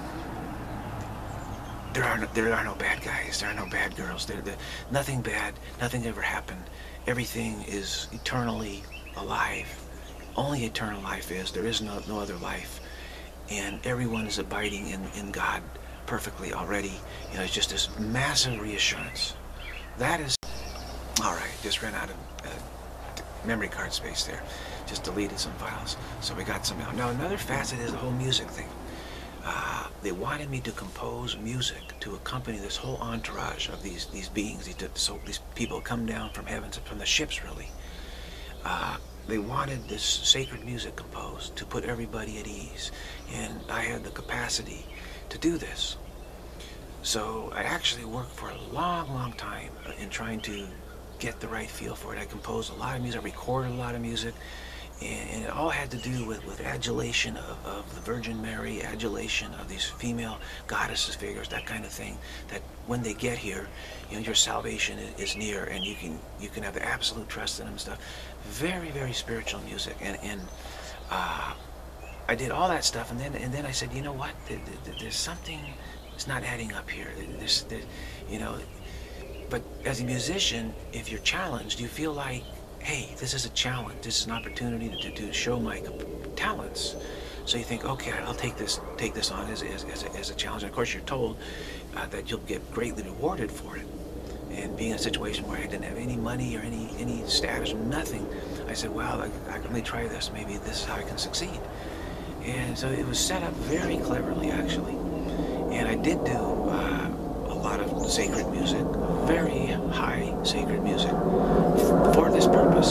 There are no, there are no bad guys. There are no bad girls. There, there, nothing bad. Nothing ever happened. Everything is eternally alive. Only eternal life is. There is no, no other life. And everyone is abiding in, in God perfectly already. You know, it's just this massive reassurance. That is... All right, just ran out of uh, memory card space there. Just deleted some files. So we got some now. Now, another facet is the whole music thing. Uh, they wanted me to compose music to accompany this whole entourage of these these beings. These, so these people come down from heaven, from the ships, really. Uh, they wanted this sacred music composed to put everybody at ease, and I had the capacity to do this. So I actually worked for a long, long time in trying to get the right feel for it. I composed a lot of music, I recorded a lot of music, and, and it all had to do with, with adulation of, of the Virgin Mary, adulation of these female goddesses figures, that kind of thing, that when they get here, you know, your salvation is, is near, and you can you can have the absolute trust in them and stuff. Very, very spiritual music, and, and uh, I did all that stuff, and then and then I said, you know what, there, there, there's something that's not adding up here. There's, there, you know, but as a musician, if you're challenged, you feel like, hey, this is a challenge. This is an opportunity to, to show my talents. So you think, okay, I'll take this take this on as, as, as, a, as a challenge. And of course, you're told uh, that you'll get greatly rewarded for it. And being in a situation where I didn't have any money or any, any status, nothing, I said, well, I, I can really try this. Maybe this is how I can succeed. And so it was set up very cleverly, actually. And I did do uh, a lot of sacred music, very high sacred music, for this purpose.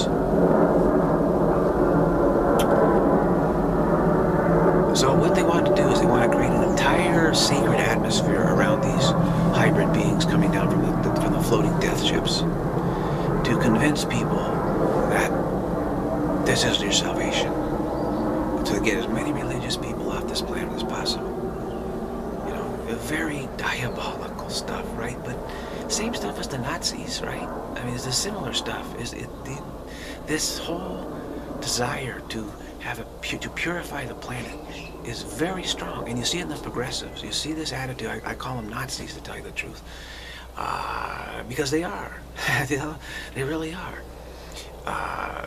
So what they want to do is they want to create an entire sacred atmosphere around these hybrid beings coming down from the, the, from the floating death ships to convince people that this is your salvation, to get as many religious people off this planet as possible. You know, very diabolical stuff, right? But same stuff as the Nazis, right? I mean, it's the similar stuff. Is it the, this whole desire to have a to purify the planet is very strong, and you see it in the progressives. You see this attitude. I, I call them Nazis, to tell you the truth, uh, because they are. You know, they really are. Uh,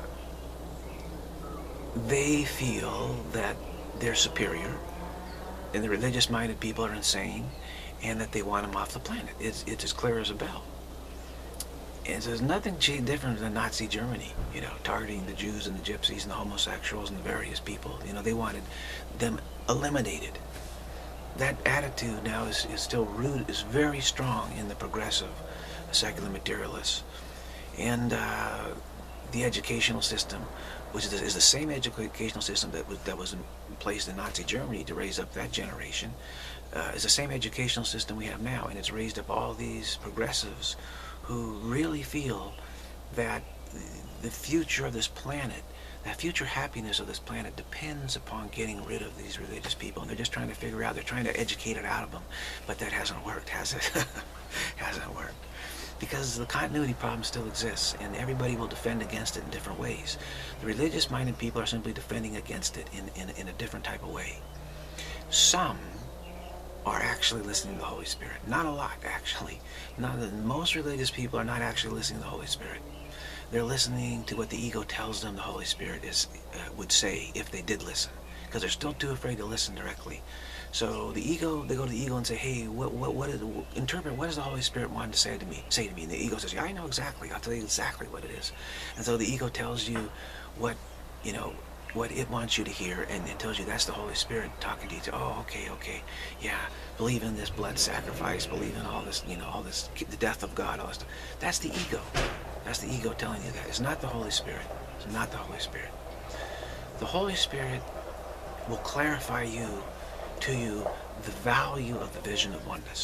they feel that they're superior, and the religious-minded people are insane, and that they want them off the planet. It's it's as clear as a bell. And so there's nothing different than Nazi Germany, you know, targeting the Jews and the Gypsies and the homosexuals and the various people. You know, they wanted them eliminated. That attitude now is, is still rooted, is very strong in the progressive secular materialists. And uh, the educational system, which is the, is the same educational system that was, that was in place in Nazi Germany to raise up that generation, uh, is the same educational system we have now, and it's raised up all these progressives who really feel that the future of this planet, the future happiness of this planet depends upon getting rid of these religious people. And they're just trying to figure out, they're trying to educate it out of them. But that hasn't worked, has it? Hasn't worked. Because the continuity problem still exists, and everybody will defend against it in different ways. The religious-minded people are simply defending against it in, in, in a different type of way. Some are actually listening to the Holy Spirit. Not a lot, actually. Not, most religious people are not actually listening to the Holy Spirit. They're listening to what the ego tells them the Holy Spirit is uh, would say if they did listen, because they're still too afraid to listen directly. So the ego, they go to the ego and say, hey, what, what, what is, interpret, what does the Holy Spirit want to say to me? Say to me, and the ego says, yeah, I know exactly. I'll tell you exactly what it is. And so the ego tells you what, you know, what it wants you to hear, and it tells you that's the Holy Spirit talking to you. Oh, okay, okay, yeah, believe in this blood sacrifice, believe in all this, you know, all this, the death of God, all this stuff. That's the ego. That's the ego telling you that. It's not the Holy Spirit. It's not the Holy Spirit. The Holy Spirit will clarify you, to you, the value of the vision of oneness.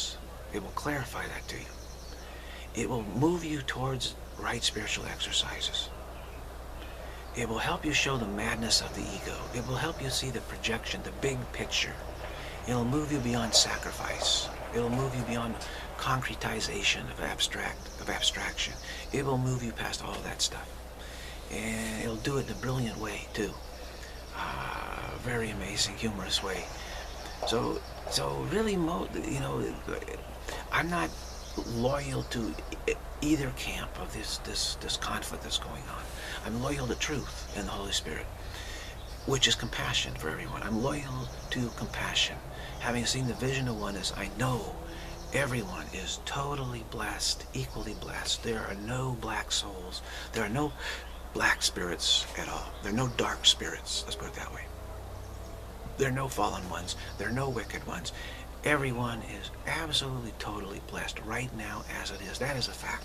It will clarify that to you. It will move you towards right spiritual exercises. It will help you show the madness of the ego. It will help you see the projection, the big picture. It'll move you beyond sacrifice. It'll move you beyond concretization of abstract, of abstraction. It will move you past all that stuff. And it'll do it in a brilliant way, too. Uh, very amazing, humorous way. So, so really, mo you know, I'm not loyal to either camp of this, this, this conflict that's going on. I'm loyal to truth and the Holy Spirit, which is compassion for everyone. I'm loyal to compassion. Having seen the vision of oneness, I know everyone is totally blessed, equally blessed. There are no black souls. There are no black spirits at all. There are no dark spirits, let's put it that way. There are no fallen ones. There are no wicked ones. Everyone is absolutely, totally blessed right now as it is. That is a fact.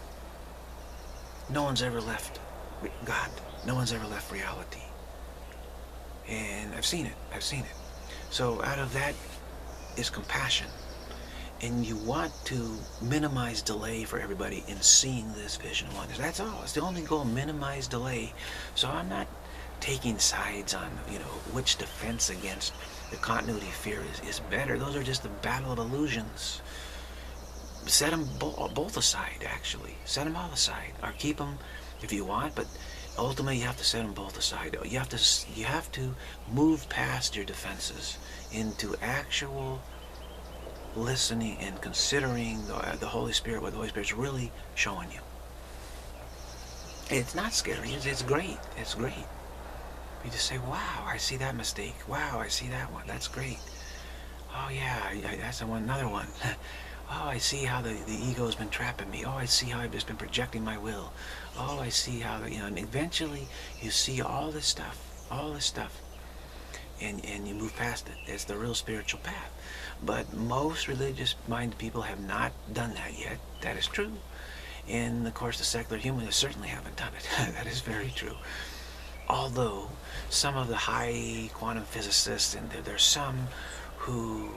No one's ever left God. No one's ever left reality. And I've seen it. I've seen it. So out of that is compassion. And you want to minimize delay for everybody in seeing this vision of oneness. That's all. It's the only goal, minimize delay. So I'm not taking sides on, you know, which defense against the continuity fear is, is better. Those are just the battle of illusions. Set them bo both aside, actually. Set them all aside. Or keep them if you want, but ultimately you have to set them both aside. You have to, you have to move past your defenses into actual listening and considering the, the Holy Spirit, what the Holy Spirit's really showing you. It's not scary. It's, it's great. It's great. You just say, wow, I see that mistake. Wow, I see that one. That's great. Oh, yeah, I, that's the one, another one. Oh, I see how the, the ego has been trapping me. Oh, I see how I've just been projecting my will. Oh, I see how, you know, and eventually you see all this stuff, all this stuff, and, and you move past it. It's the real spiritual path. But most religious-minded people have not done that yet. That is true. And, of course, the secular humanists certainly haven't done it. That is very true. Although some of the high quantum physicists, and there, there's some who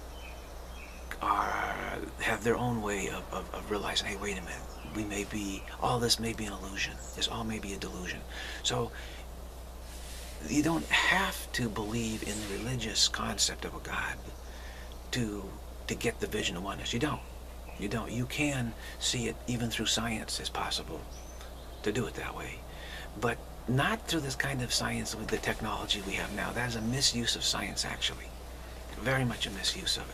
are have their own way of, of, of realizing, hey, wait a minute, we may be, all this may be an illusion. This all may be a delusion. So you don't have to believe in the religious concept of a God to to get the vision of oneness. You don't. You don't. You can see it even through science. It's possible to do it that way. But not through this kind of science with the technology we have now. That is a misuse of science, actually. Very much a misuse of it.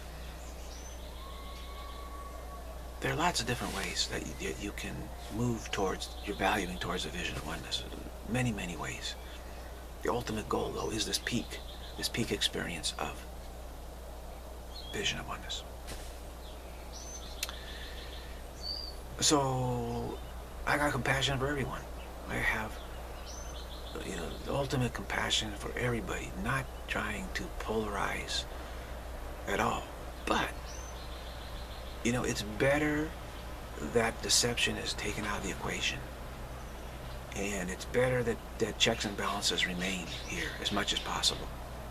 There are lots of different ways that you, you can move towards, you're valuing towards the vision of oneness. Many, many ways. The ultimate goal, though, is this peak, this peak experience of vision of oneness. So, I got compassion for everyone. I have, you know, the ultimate compassion for everybody, not trying to polarize at all. But, you know, it's better that deception is taken out of the equation. And it's better that, that checks and balances remain here as much as possible.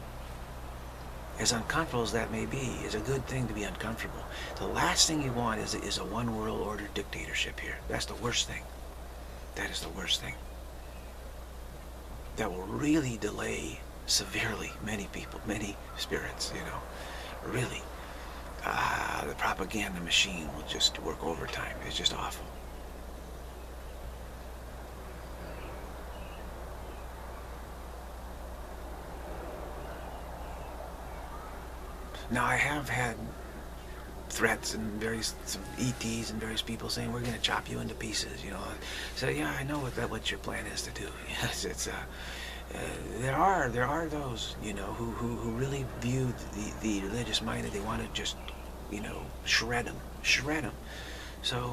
As uncomfortable as that may be, it's a good thing to be uncomfortable. The last thing you want is, is a one world order dictatorship here. That's the worst thing. That is the worst thing. That will really delay severely many people, many spirits, you know. Really. Uh, the propaganda machine will just work overtime. It's just awful. Now, I have had threats and various some E Ts and various people saying, we're going to chop you into pieces, you know. So, yeah, I know what that what your plan is to do. Yes, it's uh, uh, there are there are those, you know, who who, who really view the the religious minded. They want to just, you know, shred them, shred them. So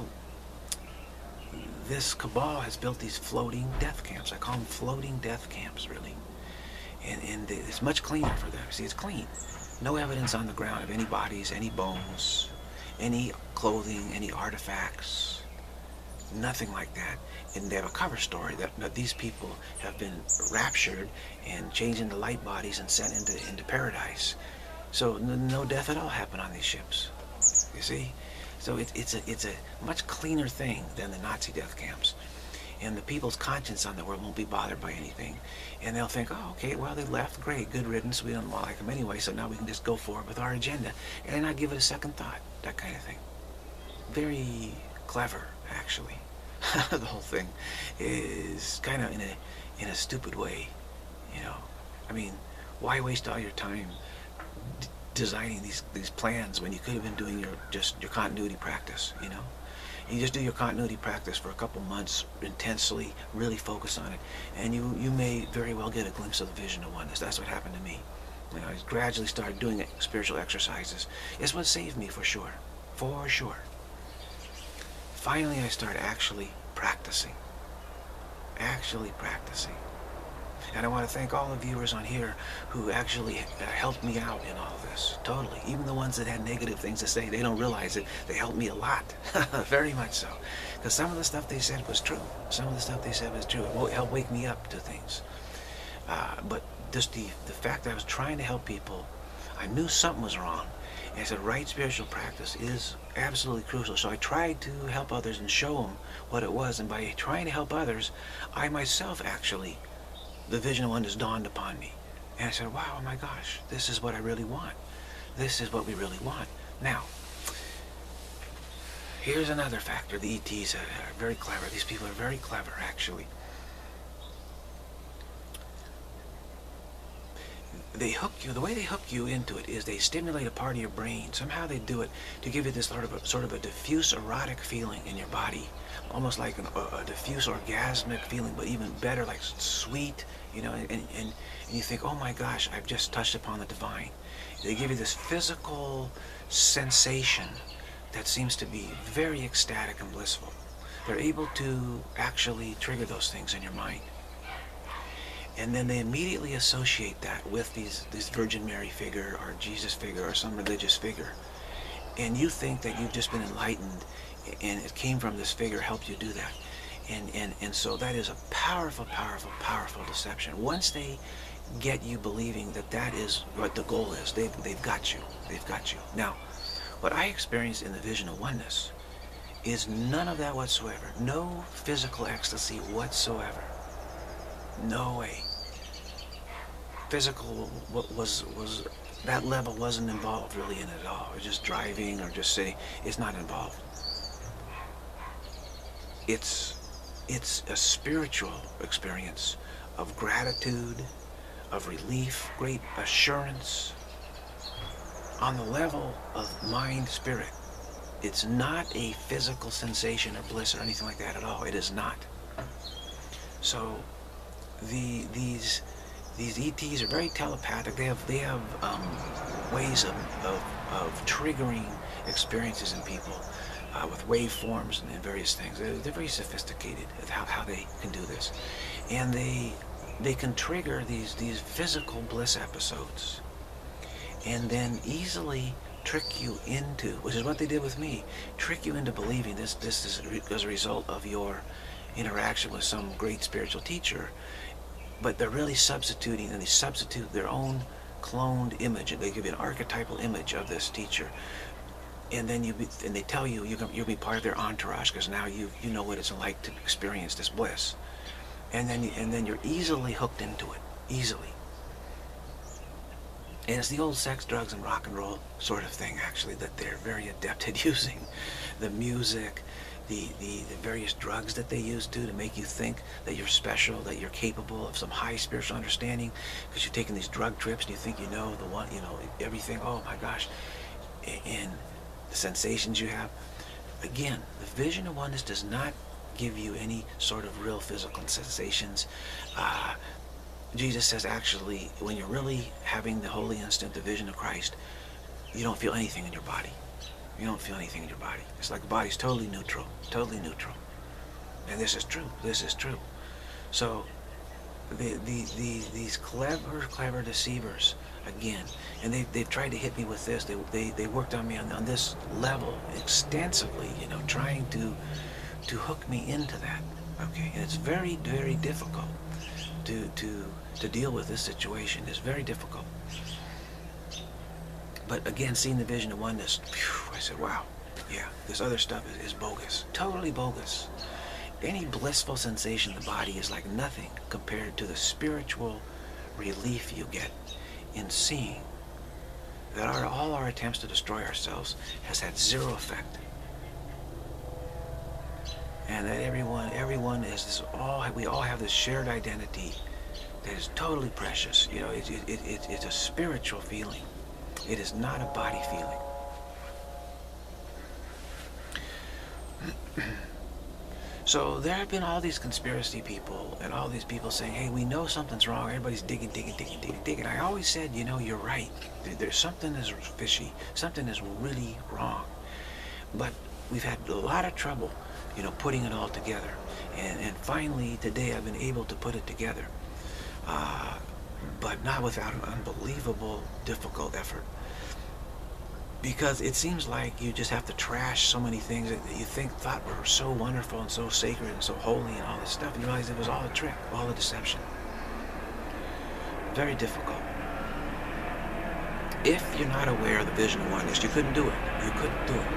this cabal has built these floating death camps. I call them floating death camps, really. And and it's much cleaner for them. See, it's clean. No evidence on the ground of any bodies, any bones, any clothing, any artifacts, nothing like that. And they have a cover story that, that these people have been raptured and changed into light bodies and sent into, into paradise. So no death at all happened on these ships, you see? So it, it's, a, it's a much cleaner thing than the Nazi death camps. And the people's conscience on the world won't be bothered by anything. And they'll think, oh, okay, well, they left, great, good riddance, we don't like them anyway, so now we can just go forward with our agenda. And not give it a second thought, that kind of thing. Very clever, actually. The whole thing is kind of in a, in a stupid way, you know. I mean, why waste all your time d designing these, these plans when you could have been doing your, just your continuity practice, you know? You just do your continuity practice for a couple months intensely, really focus on it, and you, you may very well get a glimpse of the vision of oneness. That's what happened to me. You know, I gradually started doing spiritual exercises. It's what saved me for sure, for sure. Finally, I started actually practicing, actually practicing. And I want to thank all the viewers on here who actually uh, helped me out in all of this, totally. Even the ones that had negative things to say, they don't realize it. They helped me a lot, very much so. Because some of the stuff they said was true. Some of the stuff they said was true. It helped wake me up to things. Uh, but just the, the fact that I was trying to help people, I knew something was wrong. And I said, right spiritual practice is absolutely crucial. So I tried to help others and show them what it was. And by trying to help others, I myself actually, the vision of oneness dawned upon me. And I said, wow, oh my gosh, this is what I really want. This is what we really want. Now, here's another factor. The E Ts are very clever. These people are very clever, actually. They hook you, the way they hook you into it is they stimulate a part of your brain. Somehow they do it to give you this sort of a, sort of a diffuse erotic feeling in your body. Almost like an, a, a diffuse orgasmic feeling, but even better, like sweet, you know, and, and, and you think, oh my gosh, I've just touched upon the divine. They give you this physical sensation that seems to be very ecstatic and blissful. They're able to actually trigger those things in your mind. And then they immediately associate that with these, this Virgin Mary figure or Jesus figure or some religious figure. And you think that you've just been enlightened and it came from this figure, helped you do that. And, and, and so that is a powerful, powerful, powerful deception. Once they get you believing that that is what the goal is, they've, they've got you. They've got you. Now, what I experienced in the vision of oneness is none of that whatsoever. No physical ecstasy whatsoever. No way. Physical was was that level wasn't involved really in it at all. Or just driving or just sitting. It's not involved. It's it's a spiritual experience of gratitude, of relief, great assurance on the level of mind spirit. It's not a physical sensation or bliss or anything like that at all. It is not. So the these these E Ts are very telepathic. They have they have um, ways of, of of triggering experiences in people uh, with waveforms and various things. They're, they're very sophisticated at how, how they can do this, and they they can trigger these these physical bliss episodes, and then easily trick you into, which is what they did with me, trick you into believing this this is as a result of your interaction with some great spiritual teacher. But they're really substituting, and they substitute their own cloned image. They give you an archetypal image of this teacher, and then you be, and they tell you you're, you'll be part of their entourage because now you you know what it's like to experience this bliss, and then you, and then you're easily hooked into it, easily. And it's the old sex, drugs, and rock and roll sort of thing, actually, that they're very adept at using. The music, the, the, the various drugs that they use to, to make you think that you're special, that you're capable of some high spiritual understanding, because you're taking these drug trips and you think you know the one, you know, everything, oh my gosh. And the sensations you have. Again, the vision of oneness does not give you any sort of real physical sensations. Uh, Jesus says, actually, when you're really having the holy instant, the vision of Christ, you don't feel anything in your body. You don't feel anything in your body. It's like the body's totally neutral, totally neutral. And this is true. This is true. So, the, the, the, these clever, clever deceivers, again, and they, they've tried to hit me with this. They, they, they worked on me on, on this level extensively, you know, trying to, to hook me into that. Okay, and it's very, very difficult to, to, to deal with this situation. It's very difficult. But again, seeing the vision of oneness, phew, I said, wow, Yeah, this other stuff is, is bogus. Totally bogus. Any blissful sensation in the body is like nothing compared to the spiritual relief you get in seeing that our, all our attempts to destroy ourselves has had zero effect. And that everyone, everyone is this all, we all have this shared identity that is totally precious. You know, it, it, it, it, it's a spiritual feeling. It is not a body feeling. So there have been all these conspiracy people and all these people saying, hey, we know something's wrong. Everybody's digging, digging, digging, digging, digging. I always said, you know, you're right. There's something is fishy. Something is really wrong. But we've had a lot of trouble, you know, putting it all together. And, and finally, today, I've been able to put it together. Uh, but not without an unbelievable, difficult effort. Because it seems like you just have to trash so many things that you think thought were so wonderful and so sacred and so holy and all this stuff, and you realize it was all a trick, all a deception. Very difficult. If you're not aware of the vision of oneness, you couldn't do it. You couldn't do it.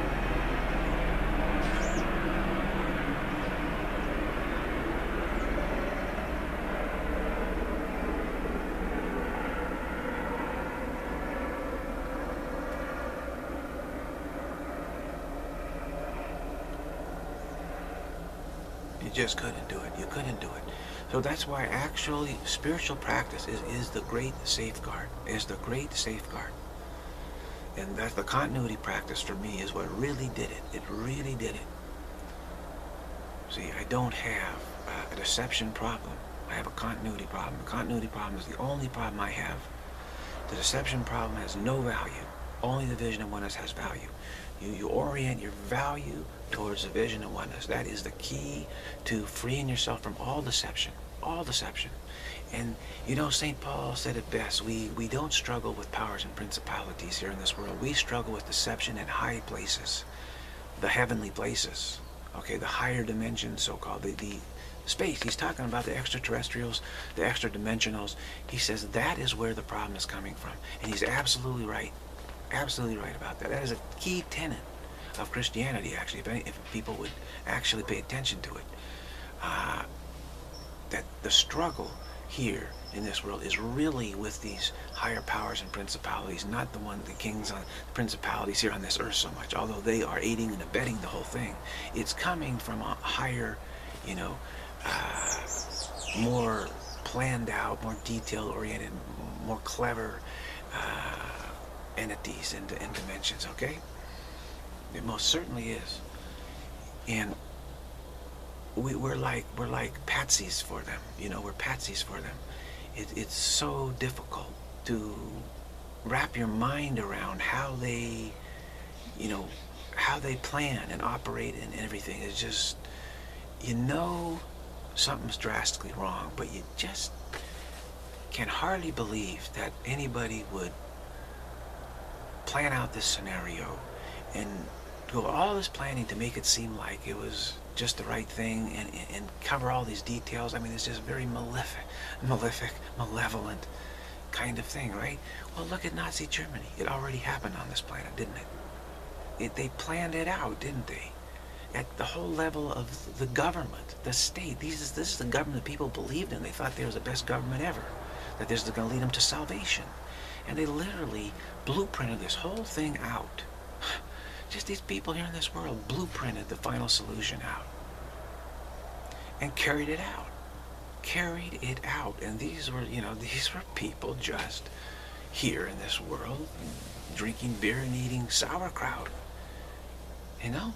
You just couldn't do it. You couldn't do it. So that's why actually spiritual practice is, is the great safeguard, is the great safeguard. And that the continuity practice for me is what really did it. It really did it. See, I don't have a deception problem. I have a continuity problem. The continuity problem is the only problem I have. The deception problem has no value. Only the vision of oneness has value. You, you orient your value towards the vision of oneness. That is the key to freeing yourself from all deception. All deception. And, you know, Saint Paul said it best. We, we don't struggle with powers and principalities here in this world. We struggle with deception in high places. The heavenly places. Okay, the higher dimensions, so-called. The, the space. He's talking about the extraterrestrials, the extra-dimensionals. He says that is where the problem is coming from. And he's absolutely right. Absolutely right about that. That is a key tenet of Christianity, actually, if, any, if people would actually pay attention to it. Uh, that the struggle here in this world is really with these higher powers and principalities, not the one, the kings on principalities here on this earth so much, although they are aiding and abetting the whole thing. It's coming from a higher, you know, uh, more planned out, more detail-oriented, more clever uh, entities and, and dimensions, okay? It most certainly is. And we, we're like we're like patsies for them, you know, we're patsies for them. It, it's so difficult to wrap your mind around how they, you know, how they plan and operate and everything. It's just, you know, something's drastically wrong, but you just can hardly believe that anybody would plan out this scenario and do all this planning to make it seem like it was just the right thing and, and cover all these details. I mean, it's just very malefic, malefic, malevolent kind of thing, right? Well, look at Nazi Germany. It already happened on this planet, didn't it? It they planned it out, didn't they? At the whole level of the government, the state. These is, this is the government that people believed in. They thought they was the best government ever, that this is going to lead them to salvation. And they literally blueprinted this whole thing out. Just these people here in this world blueprinted the final solution out. And carried it out. Carried it out. And these were, you know, these were people just here in this world, drinking beer and eating sauerkraut. You know?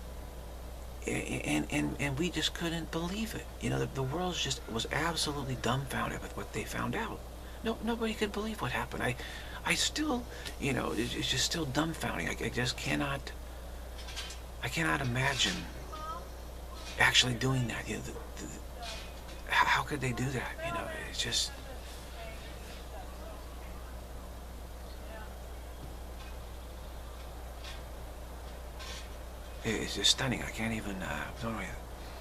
And, and, and we just couldn't believe it. You know, the, the world just was absolutely dumbfounded with what they found out. No, nobody could believe what happened. I, I still, you know, it's, it's just still dumbfounding. I, I just cannot, I cannot imagine actually doing that. You know, the, the, how, how could they do that? You know, it's just, it's just stunning. I can't even, uh, don't know.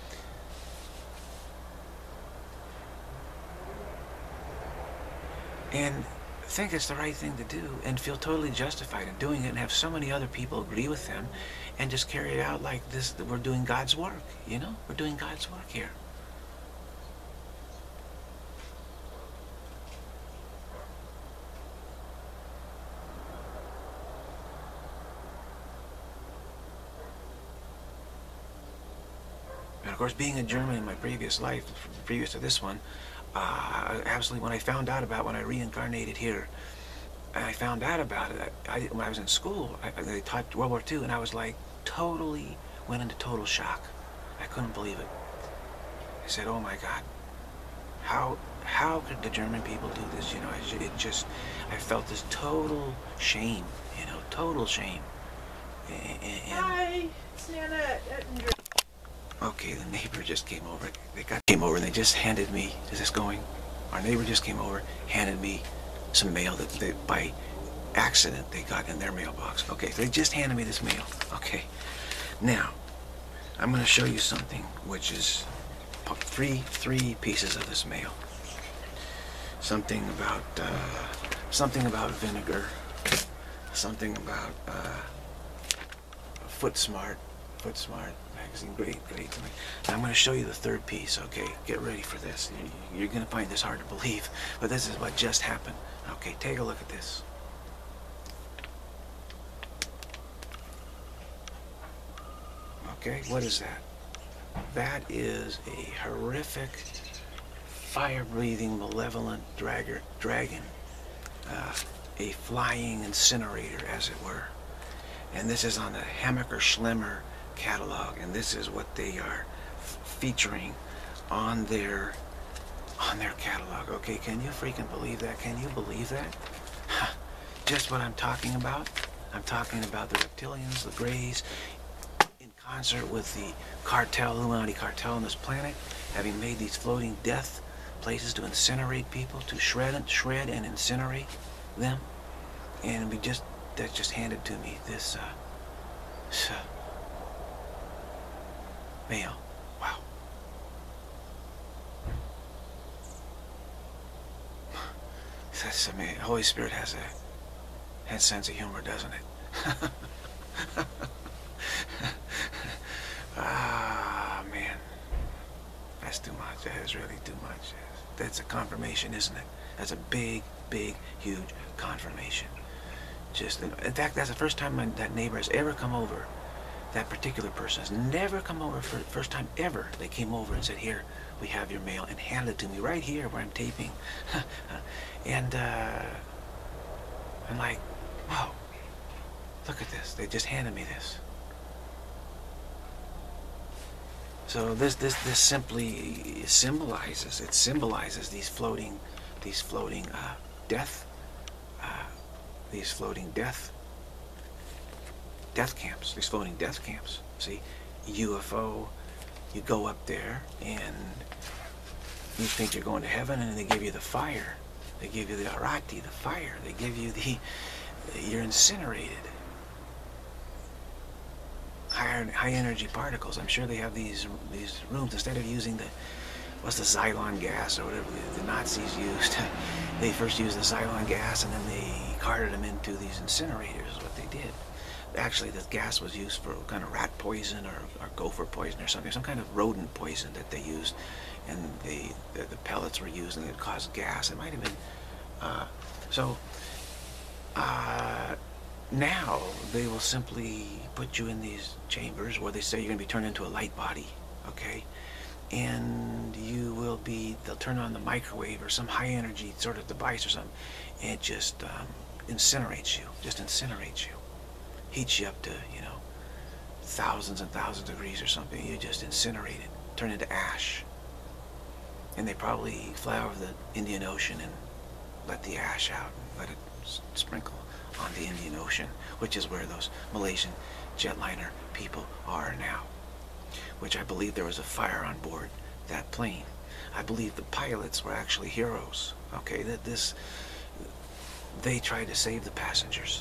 And think it's the right thing to do and feel totally justified in doing it and have so many other people agree with them and just carry it out like this. We're doing God's work, you know? We're doing God's work here. And of course, being a German in my previous life, previous to this one, uh, absolutely, when I found out about when I reincarnated here, and I found out about it, I, when I was in school, I, they taught World War Two, and I was like, totally, went into total shock. I couldn't believe it. I said, oh my God, how, how could the German people do this? You know, it just, I felt this total shame, you know, total shame. And, and, Hi, it's Nana. Okay, the neighbor just came over. They got came over and they just handed me. Is this going? Our neighbor just came over, handed me some mail that they, by accident, they got in their mailbox. Okay, so they just handed me this mail. Okay, now I'm going to show you something, which is three three pieces of this mail. Something about uh, something about vinegar. Something about uh, Foot Smart. Foot Smart magazine, great, great to me. Now I'm going to show you the third piece. Okay, get ready for this. You're going to find this hard to believe, but this is what just happened. Okay, take a look at this. Okay, what is that? That is a horrific, fire-breathing, malevolent dragger, dragon, uh, a flying incinerator, as it were. And this is on the Hammacher Schlemmer catalog, and this is what they are featuring on their on their catalog. Okay, can you freaking believe that? Can you believe that? Just what I'm talking about. I'm talking about the reptilians, the Greys, in concert with the cartel, Illuminati cartel on this planet, having made these floating death places to incinerate people, to shred and shred and incinerate them. And we just that just handed to me this uh, this, uh mail. Wow. That's, I mean, Holy Spirit has a has sense of humor, doesn't it? Ah, man. That's too much. That is really too much. That's a confirmation, isn't it? That's a big, big, huge confirmation. Just, in fact, that's the first time my, that neighbor has ever come over. That particular person has never come over for the first time ever. They came over and said, here, we have your mail, and handed it to me right here where I'm taping. And uh, I'm like, whoa, look at this. They just handed me this. So this this this simply symbolizes, it symbolizes these floating, these floating uh, death, uh, these floating death death camps, these floating death camps. See, U F O, you go up there and you think you're going to heaven, and they give you the fire. They give you the arati, the fire. They give you the, you're incinerated. High, high energy particles. I'm sure they have these these rooms, instead of using the, what's the Xylon gas or whatever the, the Nazis used. They first used the Xylon gas and then they carted them into these incinerators, is what they did. Actually, this gas was used for kind of rat poison or, or gopher poison or something, some kind of rodent poison that they used, and the the, the pellets were used and it caused gas. It might have been. Uh, so uh, now they will simply put you in these chambers where they say you're going to be turned into a light body, okay? And you will be, they'll turn on the microwave or some high energy sort of device or something, and it just um, incinerates you, just incinerates you. Heats you up to, you know, thousands and thousands of degrees or something. You just incinerate it, turn into ash. And they probably fly over the Indian Ocean and let the ash out and let it sprinkle on the Indian Ocean, which is where those Malaysian jetliner people are now. Which I believe there was a fire on board that plane. I believe the pilots were actually heroes. Okay, that this, they tried to save the passengers.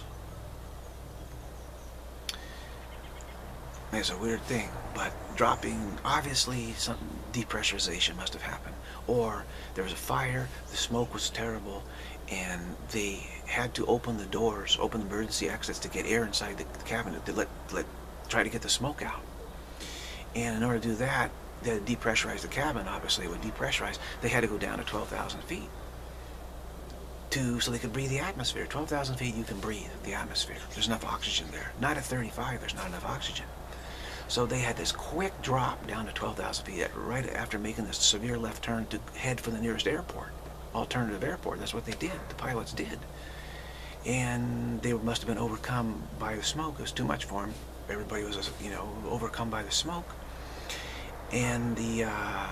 It's a weird thing, but dropping, obviously some depressurization must have happened. Or there was a fire, the smoke was terrible, and they had to open the doors, open the emergency exits to get air inside the cabin to let, let try to get the smoke out. And in order to do that, they had to depressurize the cabin. Obviously, it would depressurize. They had to go down to twelve thousand feet to so they could breathe the atmosphere. twelve thousand feet, you can breathe the atmosphere. There's enough oxygen there. Not at thirty-five, there's not enough oxygen. So they had this quick drop down to twelve thousand feet right after making this severe left turn to head for the nearest airport, alternative airport. That's what they did. The pilots did. And they must have been overcome by the smoke. It was too much for them. Everybody was, you know, overcome by the smoke. And the uh,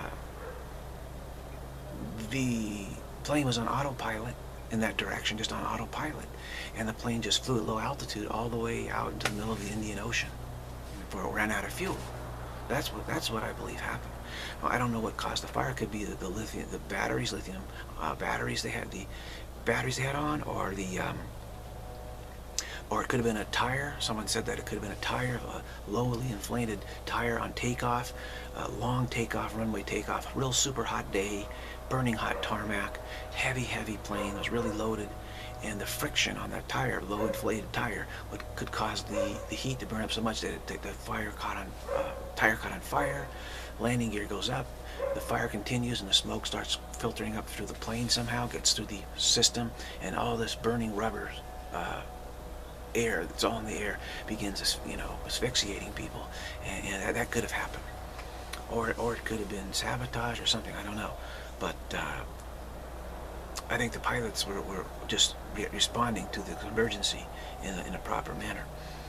the plane was on autopilot in that direction, just on autopilot. And the plane just flew at low altitude all the way out into the middle of the Indian Ocean before it ran out of fuel. That's what that's what I believe happened. Well, I don't know what caused the fire. It could be the, the lithium, the batteries, lithium uh, batteries they had, the batteries they had on, or the um, or it could have been a tire. Someone said that it could have been a tire, a lowly inflated tire on takeoff, a long takeoff, runway takeoff, real super hot day, burning hot tarmac, heavy, heavy plane. It was really loaded, and the friction on that tire, low inflated tire, would, could cause the, the heat to burn up so much that it, the fire caught on, uh, tire caught on fire, landing gear goes up, the fire continues, and the smoke starts filtering up through the plane somehow, gets through the system, and all this burning rubber uh, air that's all in the air begins, you know, asphyxiating people, and, and that, that could have happened, or or it could have been sabotage or something. I don't know, but uh, I think the pilots were, were just re responding to the emergency in a, in a proper manner.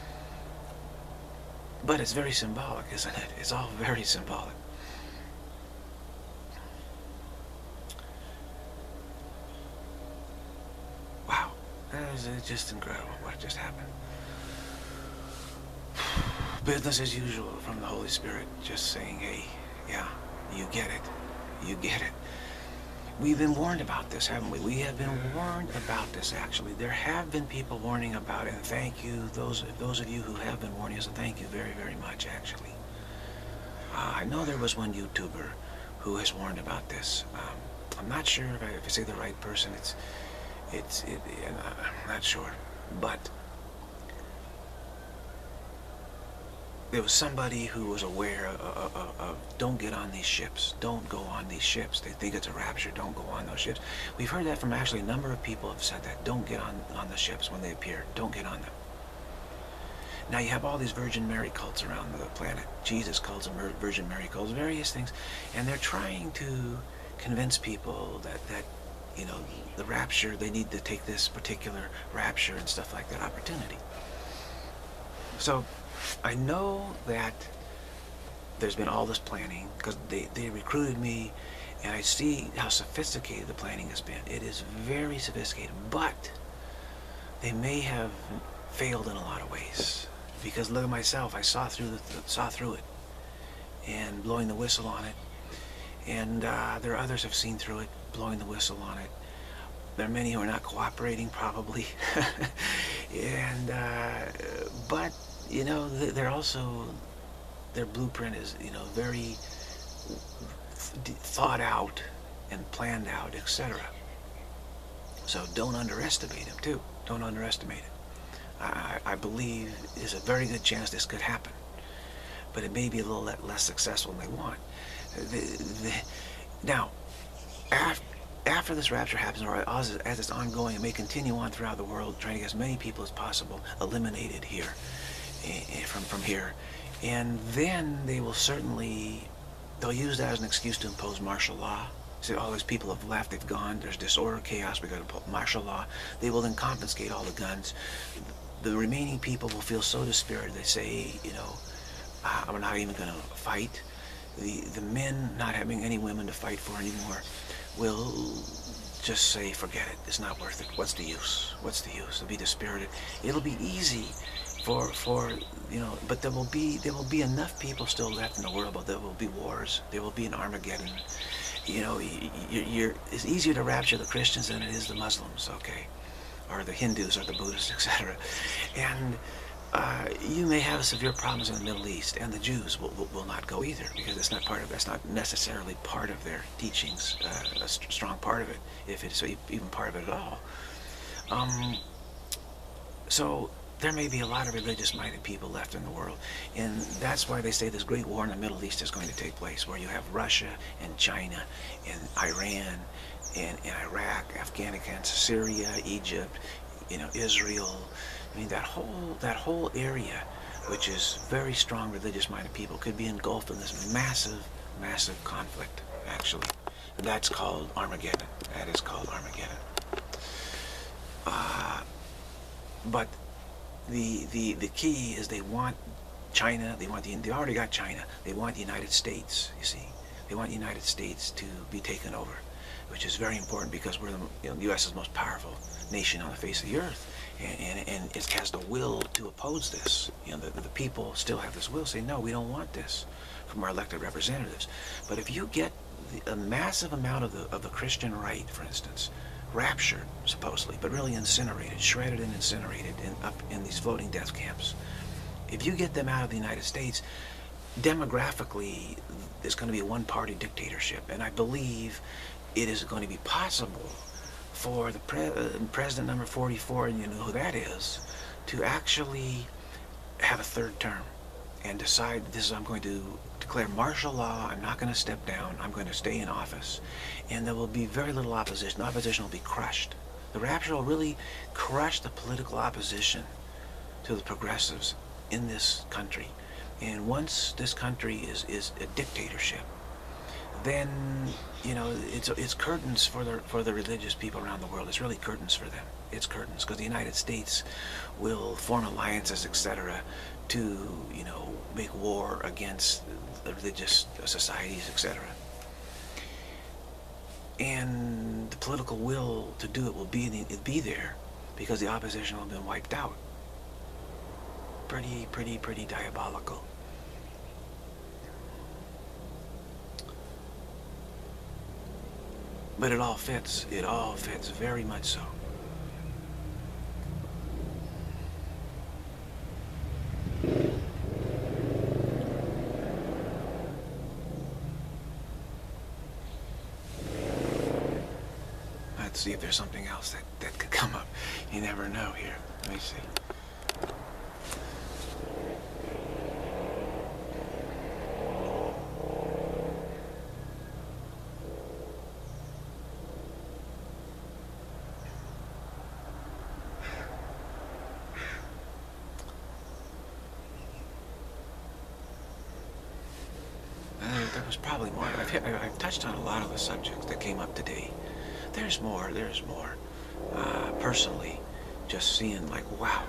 But it's very symbolic, isn't it? It's all very symbolic. Wow. That is just incredible what just happened. Business as usual from the Holy Spirit, just saying, hey, yeah, you get it. You get it. We've been warned about this, haven't we? We have been warned about this, actually. There have been people warning about it, and thank you, those, those of you who have been warning us, and thank you very, very much, actually. Uh, I know there was one YouTuber who has warned about this. Um, I'm not sure if I, if I say the right person. It's It's, it, I'm not sure, but there was somebody who was aware of, of, of, don't get on these ships, don't go on these ships. They think it's a rapture, don't go on those ships. We've heard that from actually a number of people have said that, don't get on, on the ships when they appear, don't get on them. Now you have all these Virgin Mary cults around the planet, Jesus cults and Virgin Mary cults, various things, and they're trying to convince people that, that you know, the rapture, they need to take this particular rapture and stuff like that opportunity. So I know that there's been all this planning because they, they recruited me, and I see how sophisticated the planning has been. It is very sophisticated, but they may have failed in a lot of ways, because look at myself, I saw through the, saw through it and blowing the whistle on it, and uh, there are others have seen through it, blowing the whistle on it. There are many who are not cooperating, probably. and uh, but you know, they're also, their blueprint is, you know, very thought out and planned out, et cetera. So don't underestimate them too. Don't underestimate it. I, I believe there's a very good chance this could happen, but it may be a little less successful than they want. The, the, now, after. After this rapture happens, or as, as it's ongoing, it may continue on throughout the world, trying to get as many people as possible eliminated here, uh, from, from here. And then they will certainly, they'll use that as an excuse to impose martial law. Say, all these people have left, they've gone, there's disorder, chaos, we've got to put martial law. They will then confiscate all the guns. The remaining people will feel so dispirited, they say, you know, uh, we're not even going to fight. The, the men, not having any women to fight for anymore, will just say, forget it, it's not worth it, what's the use, what's the use, they'll be dispirited. It'll be easy for, for, you know, but there will be, there will be enough people still left in the world, but there will be wars, there will be an Armageddon. You know, you're, you're, it's easier to rapture the Christians than it is the Muslims, okay, or the Hindus or the Buddhists, et cetera. And Uh, you may have severe problems in the Middle East, and the Jews will, will, will not go either, because it's not part of, that's not necessarily part of their teachings, uh, a st strong part of it, if it's even part of it at all. Um, so there may be a lot of religious-minded people left in the world. And that's why they say this great war in the Middle East is going to take place, where you have Russia and China and Iran and, and Iraq, Afghanistan, Syria, Egypt, you know, Israel. I mean, that whole, that whole area, which is very strong religious-minded people, could be engulfed in this massive, massive conflict, actually. And that's called Armageddon. That is called Armageddon. Uh, but the, the, the key is they want China, they want the, they already got China, they want the United States, you see. They want the United States to be taken over, which is very important because we're the, you know, the U S is the most powerful nation on the face of the earth. And, and, and it has the will to oppose this. You know, the, the people still have this will, say, no, we don't want this from our elected representatives. But if you get the, a massive amount of the, of the Christian right, for instance, raptured, supposedly, but really incinerated, shredded and incinerated in, up in these floating death camps, if you get them out of the United States, demographically, there's going to be a one-party dictatorship. And I believe it is going to be possible for the pre uh, president number forty-four, and you know who that is, to actually have a third term and decide, this is, I'm going to declare martial law, I'm not going to step down, I'm going to stay in office, and there will be very little opposition. The opposition will be crushed. The rapture will really crush the political opposition to the progressives in this country. And once this country is, is a dictatorship, then, you know, it's it's curtains for the for the religious people around the world. It's really curtains for them. It's curtains, because the United States will form alliances, et cetera, to, you know, make war against the religious societies, et cetera. And the political will to do it will be it'll be there, because the opposition will have been wiped out. Pretty, pretty, pretty diabolical. But it all fits. It all fits very much so. Let's see if there's something else that, that could come up. You never know here. Let me see. There was probably more. I've, hit, I've touched on a lot of the subjects that came up today. There's more, there's more. Uh, personally, just seeing like, wow.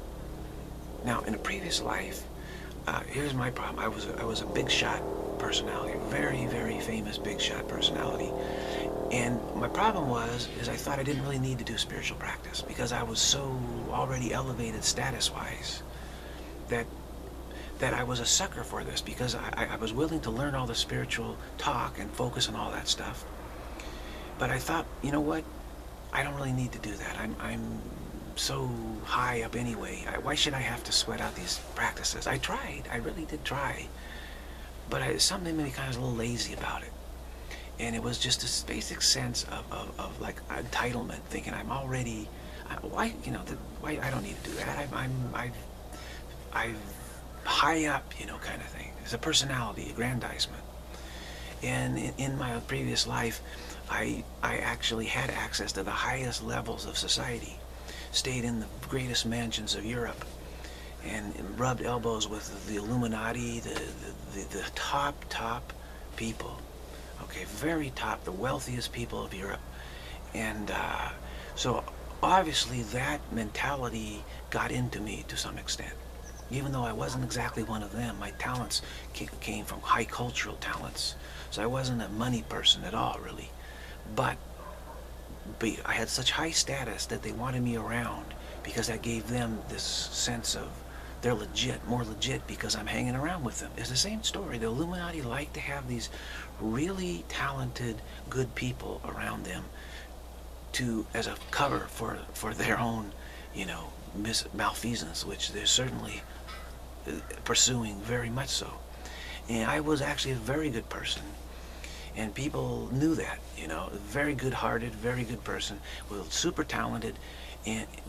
Now, in a previous life, uh, here's my problem. I was, a, I was a big shot personality, very, very famous big shot personality. And my problem was, is I thought I didn't really need to do spiritual practice because I was so already elevated status-wise that that I was a sucker for this, because I, I was willing to learn all the spiritual talk and focus on all that stuff. But I thought, you know what? I don't really need to do that. I'm, I'm so high up anyway. I, why should I have to sweat out these practices? I tried. I really did try. But I, something made me kind of a little lazy about it. And it was just this basic sense of, of, of like entitlement, thinking I'm already, I, why, you know, the, why, I don't need to do that. I'm, I'm, I've, I've, high up, you know, kind of thing. It's a personality, aggrandizement. And in, in my previous life, I, I actually had access to the highest levels of society, stayed in the greatest mansions of Europe, and rubbed elbows with the Illuminati, the, the, the, the top, top people. Okay, very top, the wealthiest people of Europe. And uh, so obviously that mentality got into me to some extent. Even though I wasn't exactly one of them, my talents came from high cultural talents. So I wasn't a money person at all, really. But, but I had such high status that they wanted me around, because that gave them this sense of they're legit, more legit, because I'm hanging around with them. It's the same story. The Illuminati like to have these really talented, good people around them to as a cover for, for their own, you know, mis malfeasance, which they're certainly pursuing very much so. And I was actually a very good person, and people knew that, you know, very good-hearted, very good person, was super talented, and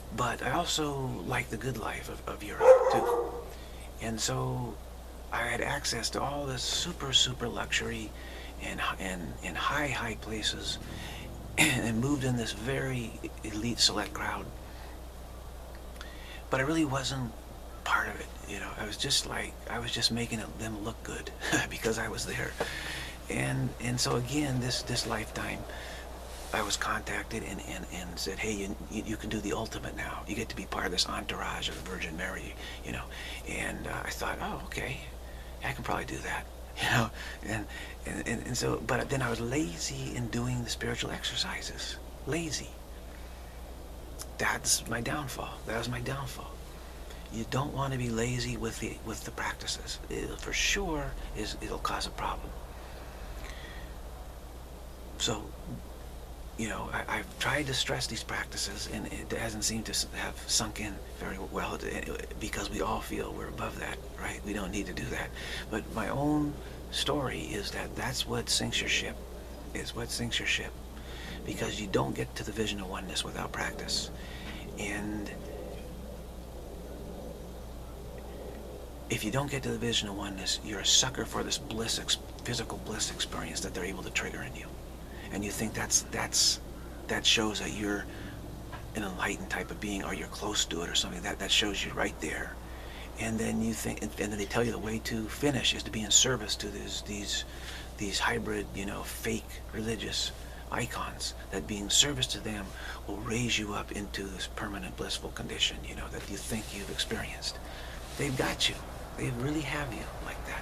but I also like the good life of, of Europe too. And so I had access to all this super, super luxury and, and, and high, high places, and moved in this very elite select crowd. But I really wasn't part of it, you know. I was just like, I was just making it, them look good because I was there. And and so again, this this lifetime, I was contacted and, and, and said, hey, you, you you can do the ultimate now. You get to be part of this entourage of the Virgin Mary, you know. And uh, I thought, oh, okay, I can probably do that, you know. And, and, and, and so, but then I was lazy in doing the spiritual exercises. Lazy. That's my downfall. That was my downfall. You don't want to be lazy with the with the practices. It, for sure, is it'll cause a problem. So, you know, I, I've tried to stress these practices, and it hasn't seemed to have sunk in very well, because we all feel we're above that, right? We don't need to do that. But my own story is that that's what sinks your ship, is what sinks your ship, because you don't get to the vision of oneness without practice. And if you don't get to the vision of oneness, you're a sucker for this bliss, ex physical bliss experience that they're able to trigger in you. And you think that's that's that shows that you're an enlightened type of being, or you're close to it, or something. That that shows you right there. And then you think, and then they tell you the way to finish is to be in service to these these these hybrid, you know, fake religious icons. That being service to them will raise you up into this permanent blissful condition, you know, that you think you've experienced. They've got you. They really have you like that.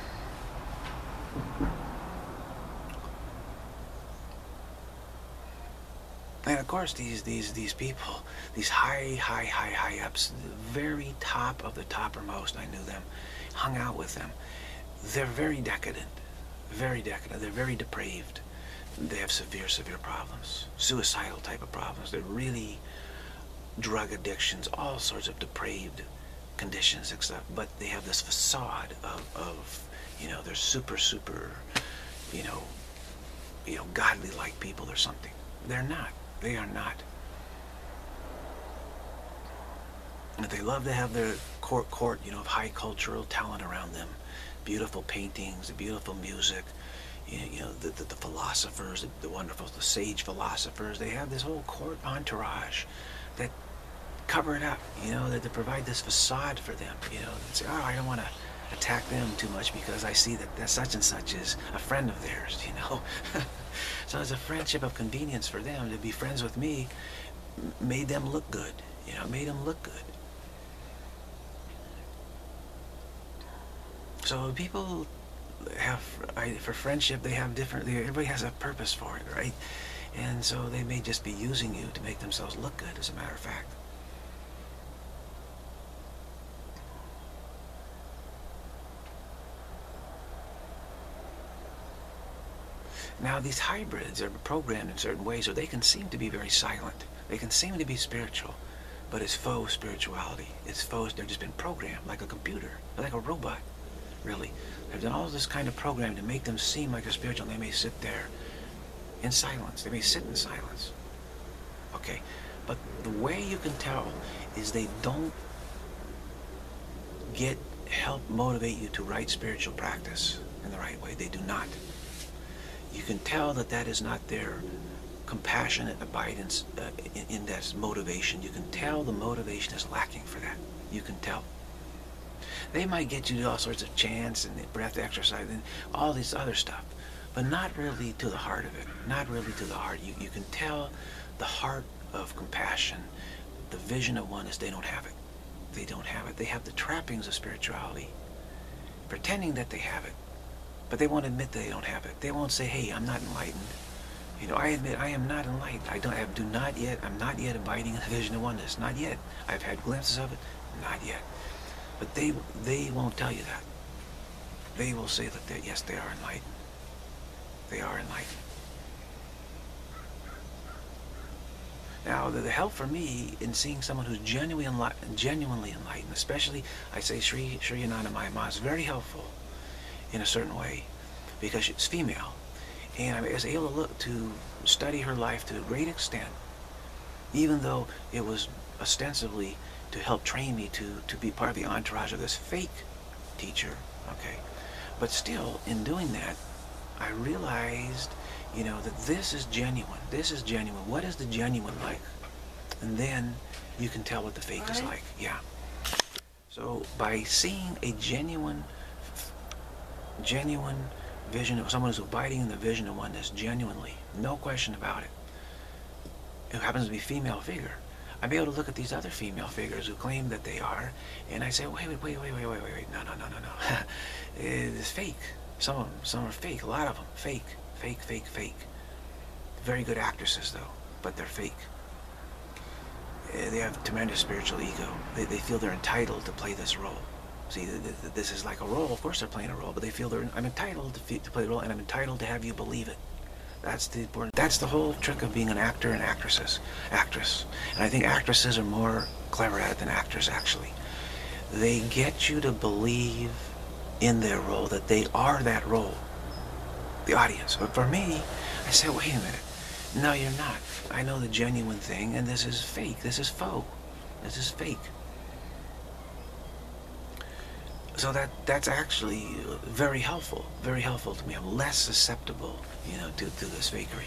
And of course, these these these people, these high, high, high, high ups, the very top of the toppermost, I knew them, hung out with them. They're very decadent, very decadent. They're very depraved. They have severe, severe problems, suicidal type of problems. They're really drug addictions, all sorts of depraved conditions, except, but they have this facade of, of you know, they're super, super, you know, you know, godly-like people or something. They're not. They are not. But they love to have their court, court, you know, of high cultural talent around them. Beautiful paintings, the beautiful music, you know, you know the, the, the philosophers, the, the wonderful, the sage philosophers. They have this whole court entourage that cover it up, you know, that they provide this facade for them, you know, and say, oh, I don't want to attack them too much because I see that, that such and such is a friend of theirs, you know. So it's a friendship of convenience for them. To be friends with me made them look good, you know, made them look good. So people have, I, for friendship, they have different, they, everybody has a purpose for it, right? And so they may just be using you to make themselves look good, as a matter of fact. Now, these hybrids are programmed in certain ways, so they can seem to be very silent. They can seem to be spiritual, but it's faux spirituality. It's faux, they've just been programmed like a computer, like a robot, really. They've done all this kind of programming to make them seem like they're spiritual, and they may sit there in silence. They may sit in silence. Okay, but the way you can tell is they don't get help motivate you to right spiritual practice in the right way. They do not. You can tell that that is not their compassionate abidance uh, in, in that motivation. You can tell the motivation is lacking for that. You can tell. They might get you to all sorts of chants and breath exercise and all this other stuff, but not really to the heart of it. Not really to the heart. You, you can tell the heart of compassion, the vision of oneness. They don't have it. They don't have it. They have the trappings of spirituality, pretending that they have it. But they won't admit that they don't have it. They won't say, hey, I'm not enlightened. You know, I admit I am not enlightened. I don't I have, do not yet, I'm not yet abiding in the vision of oneness. Not yet. I've had glimpses of it. Not yet. But they they won't tell you that. They will say that, they, yes, they are enlightened. They are enlightened. Now, the, the help for me in seeing someone who's genuinely enlightened, genuinely enlightened, especially, I say, Sri, Sri Anandamayi Ma is very helpful in a certain way, because she's female, and I was able to look to study her life to a great extent, even though it was ostensibly to help train me to, to be part of the entourage of this fake teacher, okay? But still, in doing that, I realized, you know, that this is genuine. This is genuine. What is the genuine like? And then you can tell what the fake is like. Yeah. So by seeing a genuine, genuine vision of someone who's abiding in the vision of oneness, genuinely, no question about it, it happens to be female figure, I'm able to look at these other female figures who claim that they are, and I say, wait, wait, wait, wait, wait, wait, wait, wait, no, no, no, no, no. It's fake. Some of them, some are fake. A lot of them, fake, fake, fake, fake. Very good actresses, though, but they're fake. They have tremendous spiritual ego. They, they feel they're entitled to play this role. See, this is like a role. Of course they're playing a role, but they feel they're, I'm entitled to, to play the role, and I'm entitled to have you believe it. That's the important. That's the whole trick of being an actor and actresses, actress. And I think actresses are more clever at it than actors, actually. They get you to believe in their role, that they are that role, the audience. But for me, I say, wait a minute. No, you're not. I know the genuine thing, and this is fake. This is faux. This is fake. So that that's actually very helpful, very helpful to me. I'm less susceptible, you know, to, to this fakery.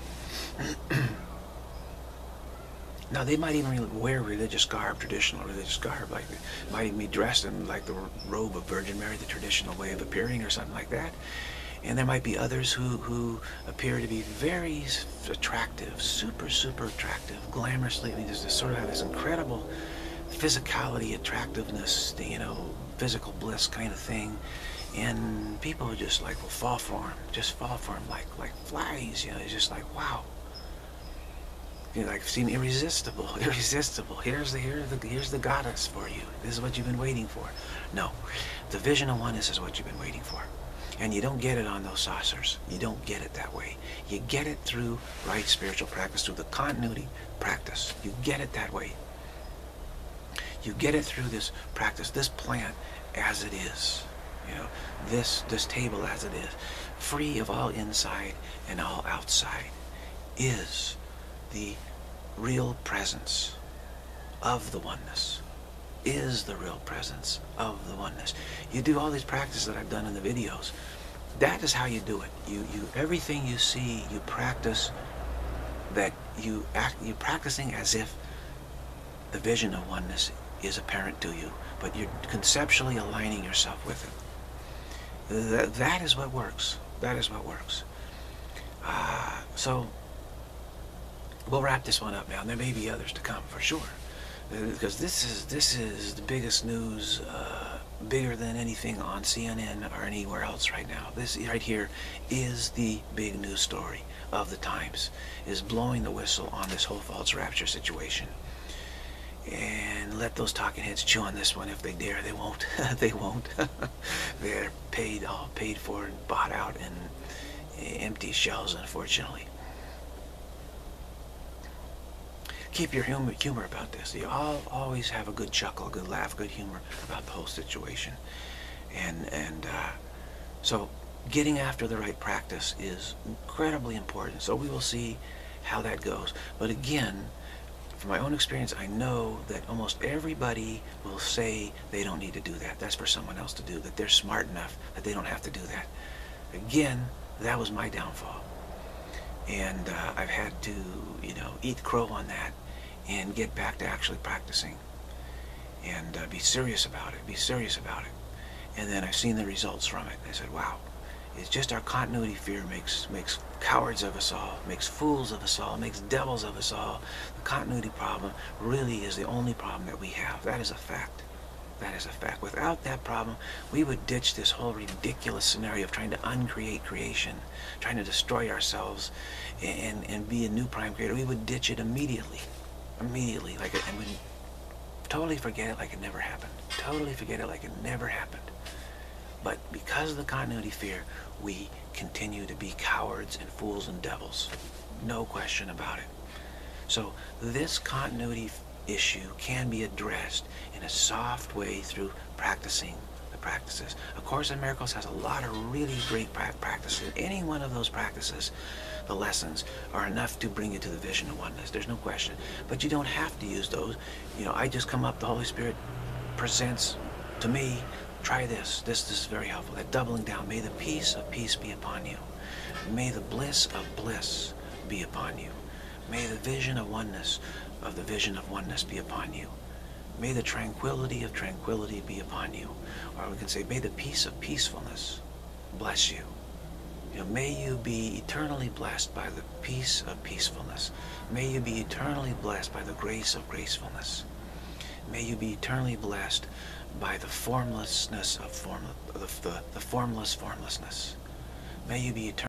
Now, they might even wear religious garb, traditional religious garb, like they might even be dressed in like the robe of Virgin Mary, the traditional way of appearing or something like that. And there might be others who, who appear to be very attractive, super, super attractive, glamorously. I mean, there's this sort of have this incredible physicality, attractiveness, you know, physical bliss kind of thing. And people are just like will fall for him, just fall for him like like flies, you know. It's just like, wow. You know, like seem irresistible, irresistible. Here's the here's the here's the goddess for you. This is what you've been waiting for. No, the vision of oneness is what you've been waiting for. And you don't get it on those saucers. You don't get it that way. You get it through right spiritual practice, through the continuity practice. You get it that way. You get it through this practice, this plant as it is. You know, this this table as it is, free of all inside and all outside, is the real presence of the oneness. Is the real presence of the oneness. You do all these practices that I've done in the videos. That is how you do it. You you everything you see, you practice that you act you're practicing as if the vision of oneness is apparent to you, but you're conceptually aligning yourself with it. That, that is what works. That is what works. Uh, so we'll wrap this one up now. And there may be others to come for sure. Because this is this is the biggest news, uh, bigger than anything on C N N or anywhere else right now. This right here is the big news story of the times, is blowing the whistle on this whole false rapture situation. And let those talking heads chew on this one if they dare. They won't. They won't. They're paid, all paid for and bought out in empty shells, unfortunately. Keep your humor, humor about this. You all always have a good chuckle, a good laugh, good humor about the whole situation. And, and uh, so getting after the right practice is incredibly important. So we will see how that goes. But again, from my own experience, I know that almost everybody will say they don't need to do that. That's for someone else to do, that they're smart enough that they don't have to do that. Again, that was my downfall. And uh, I've had to, you know, eat crow on that and get back to actually practicing and uh, be serious about it, be serious about it. And then I've seen the results from it. I said, wow, it's just our continuity fear makes makes cowards of us all, makes fools of us all, makes devils of us all. The continuity problem really is the only problem that we have. That is a fact. That is a fact. Without that problem, we would ditch this whole ridiculous scenario of trying to uncreate creation, trying to destroy ourselves and, and be a new prime creator. We would ditch it immediately. Immediately. Like it, and we'd totally forget it like it never happened. Totally forget it like it never happened. But because of the continuity fear, we continue to be cowards and fools and devils. No question about it. So this continuity issue can be addressed in a soft way through practicing the practices. A Course in Miracles has a lot of really great pra practices. Any one of those practices, the lessons, are enough to bring you to the vision of oneness. There's no question. But you don't have to use those. You know, I just come up, the Holy Spirit presents to me, try this. This, this is very helpful. That doubling down. May the peace of peace be upon you. May the bliss of bliss be upon you. May the vision of oneness, of the vision of oneness be upon you. May the tranquility of tranquility be upon you. Or we can say, may the peace of peacefulness bless you. You know, may you be eternally blessed by the peace of peacefulness. May you be eternally blessed by the grace of gracefulness. May you be eternally blessed by the formlessness of form, the, the, the formless formlessness. May you be eternally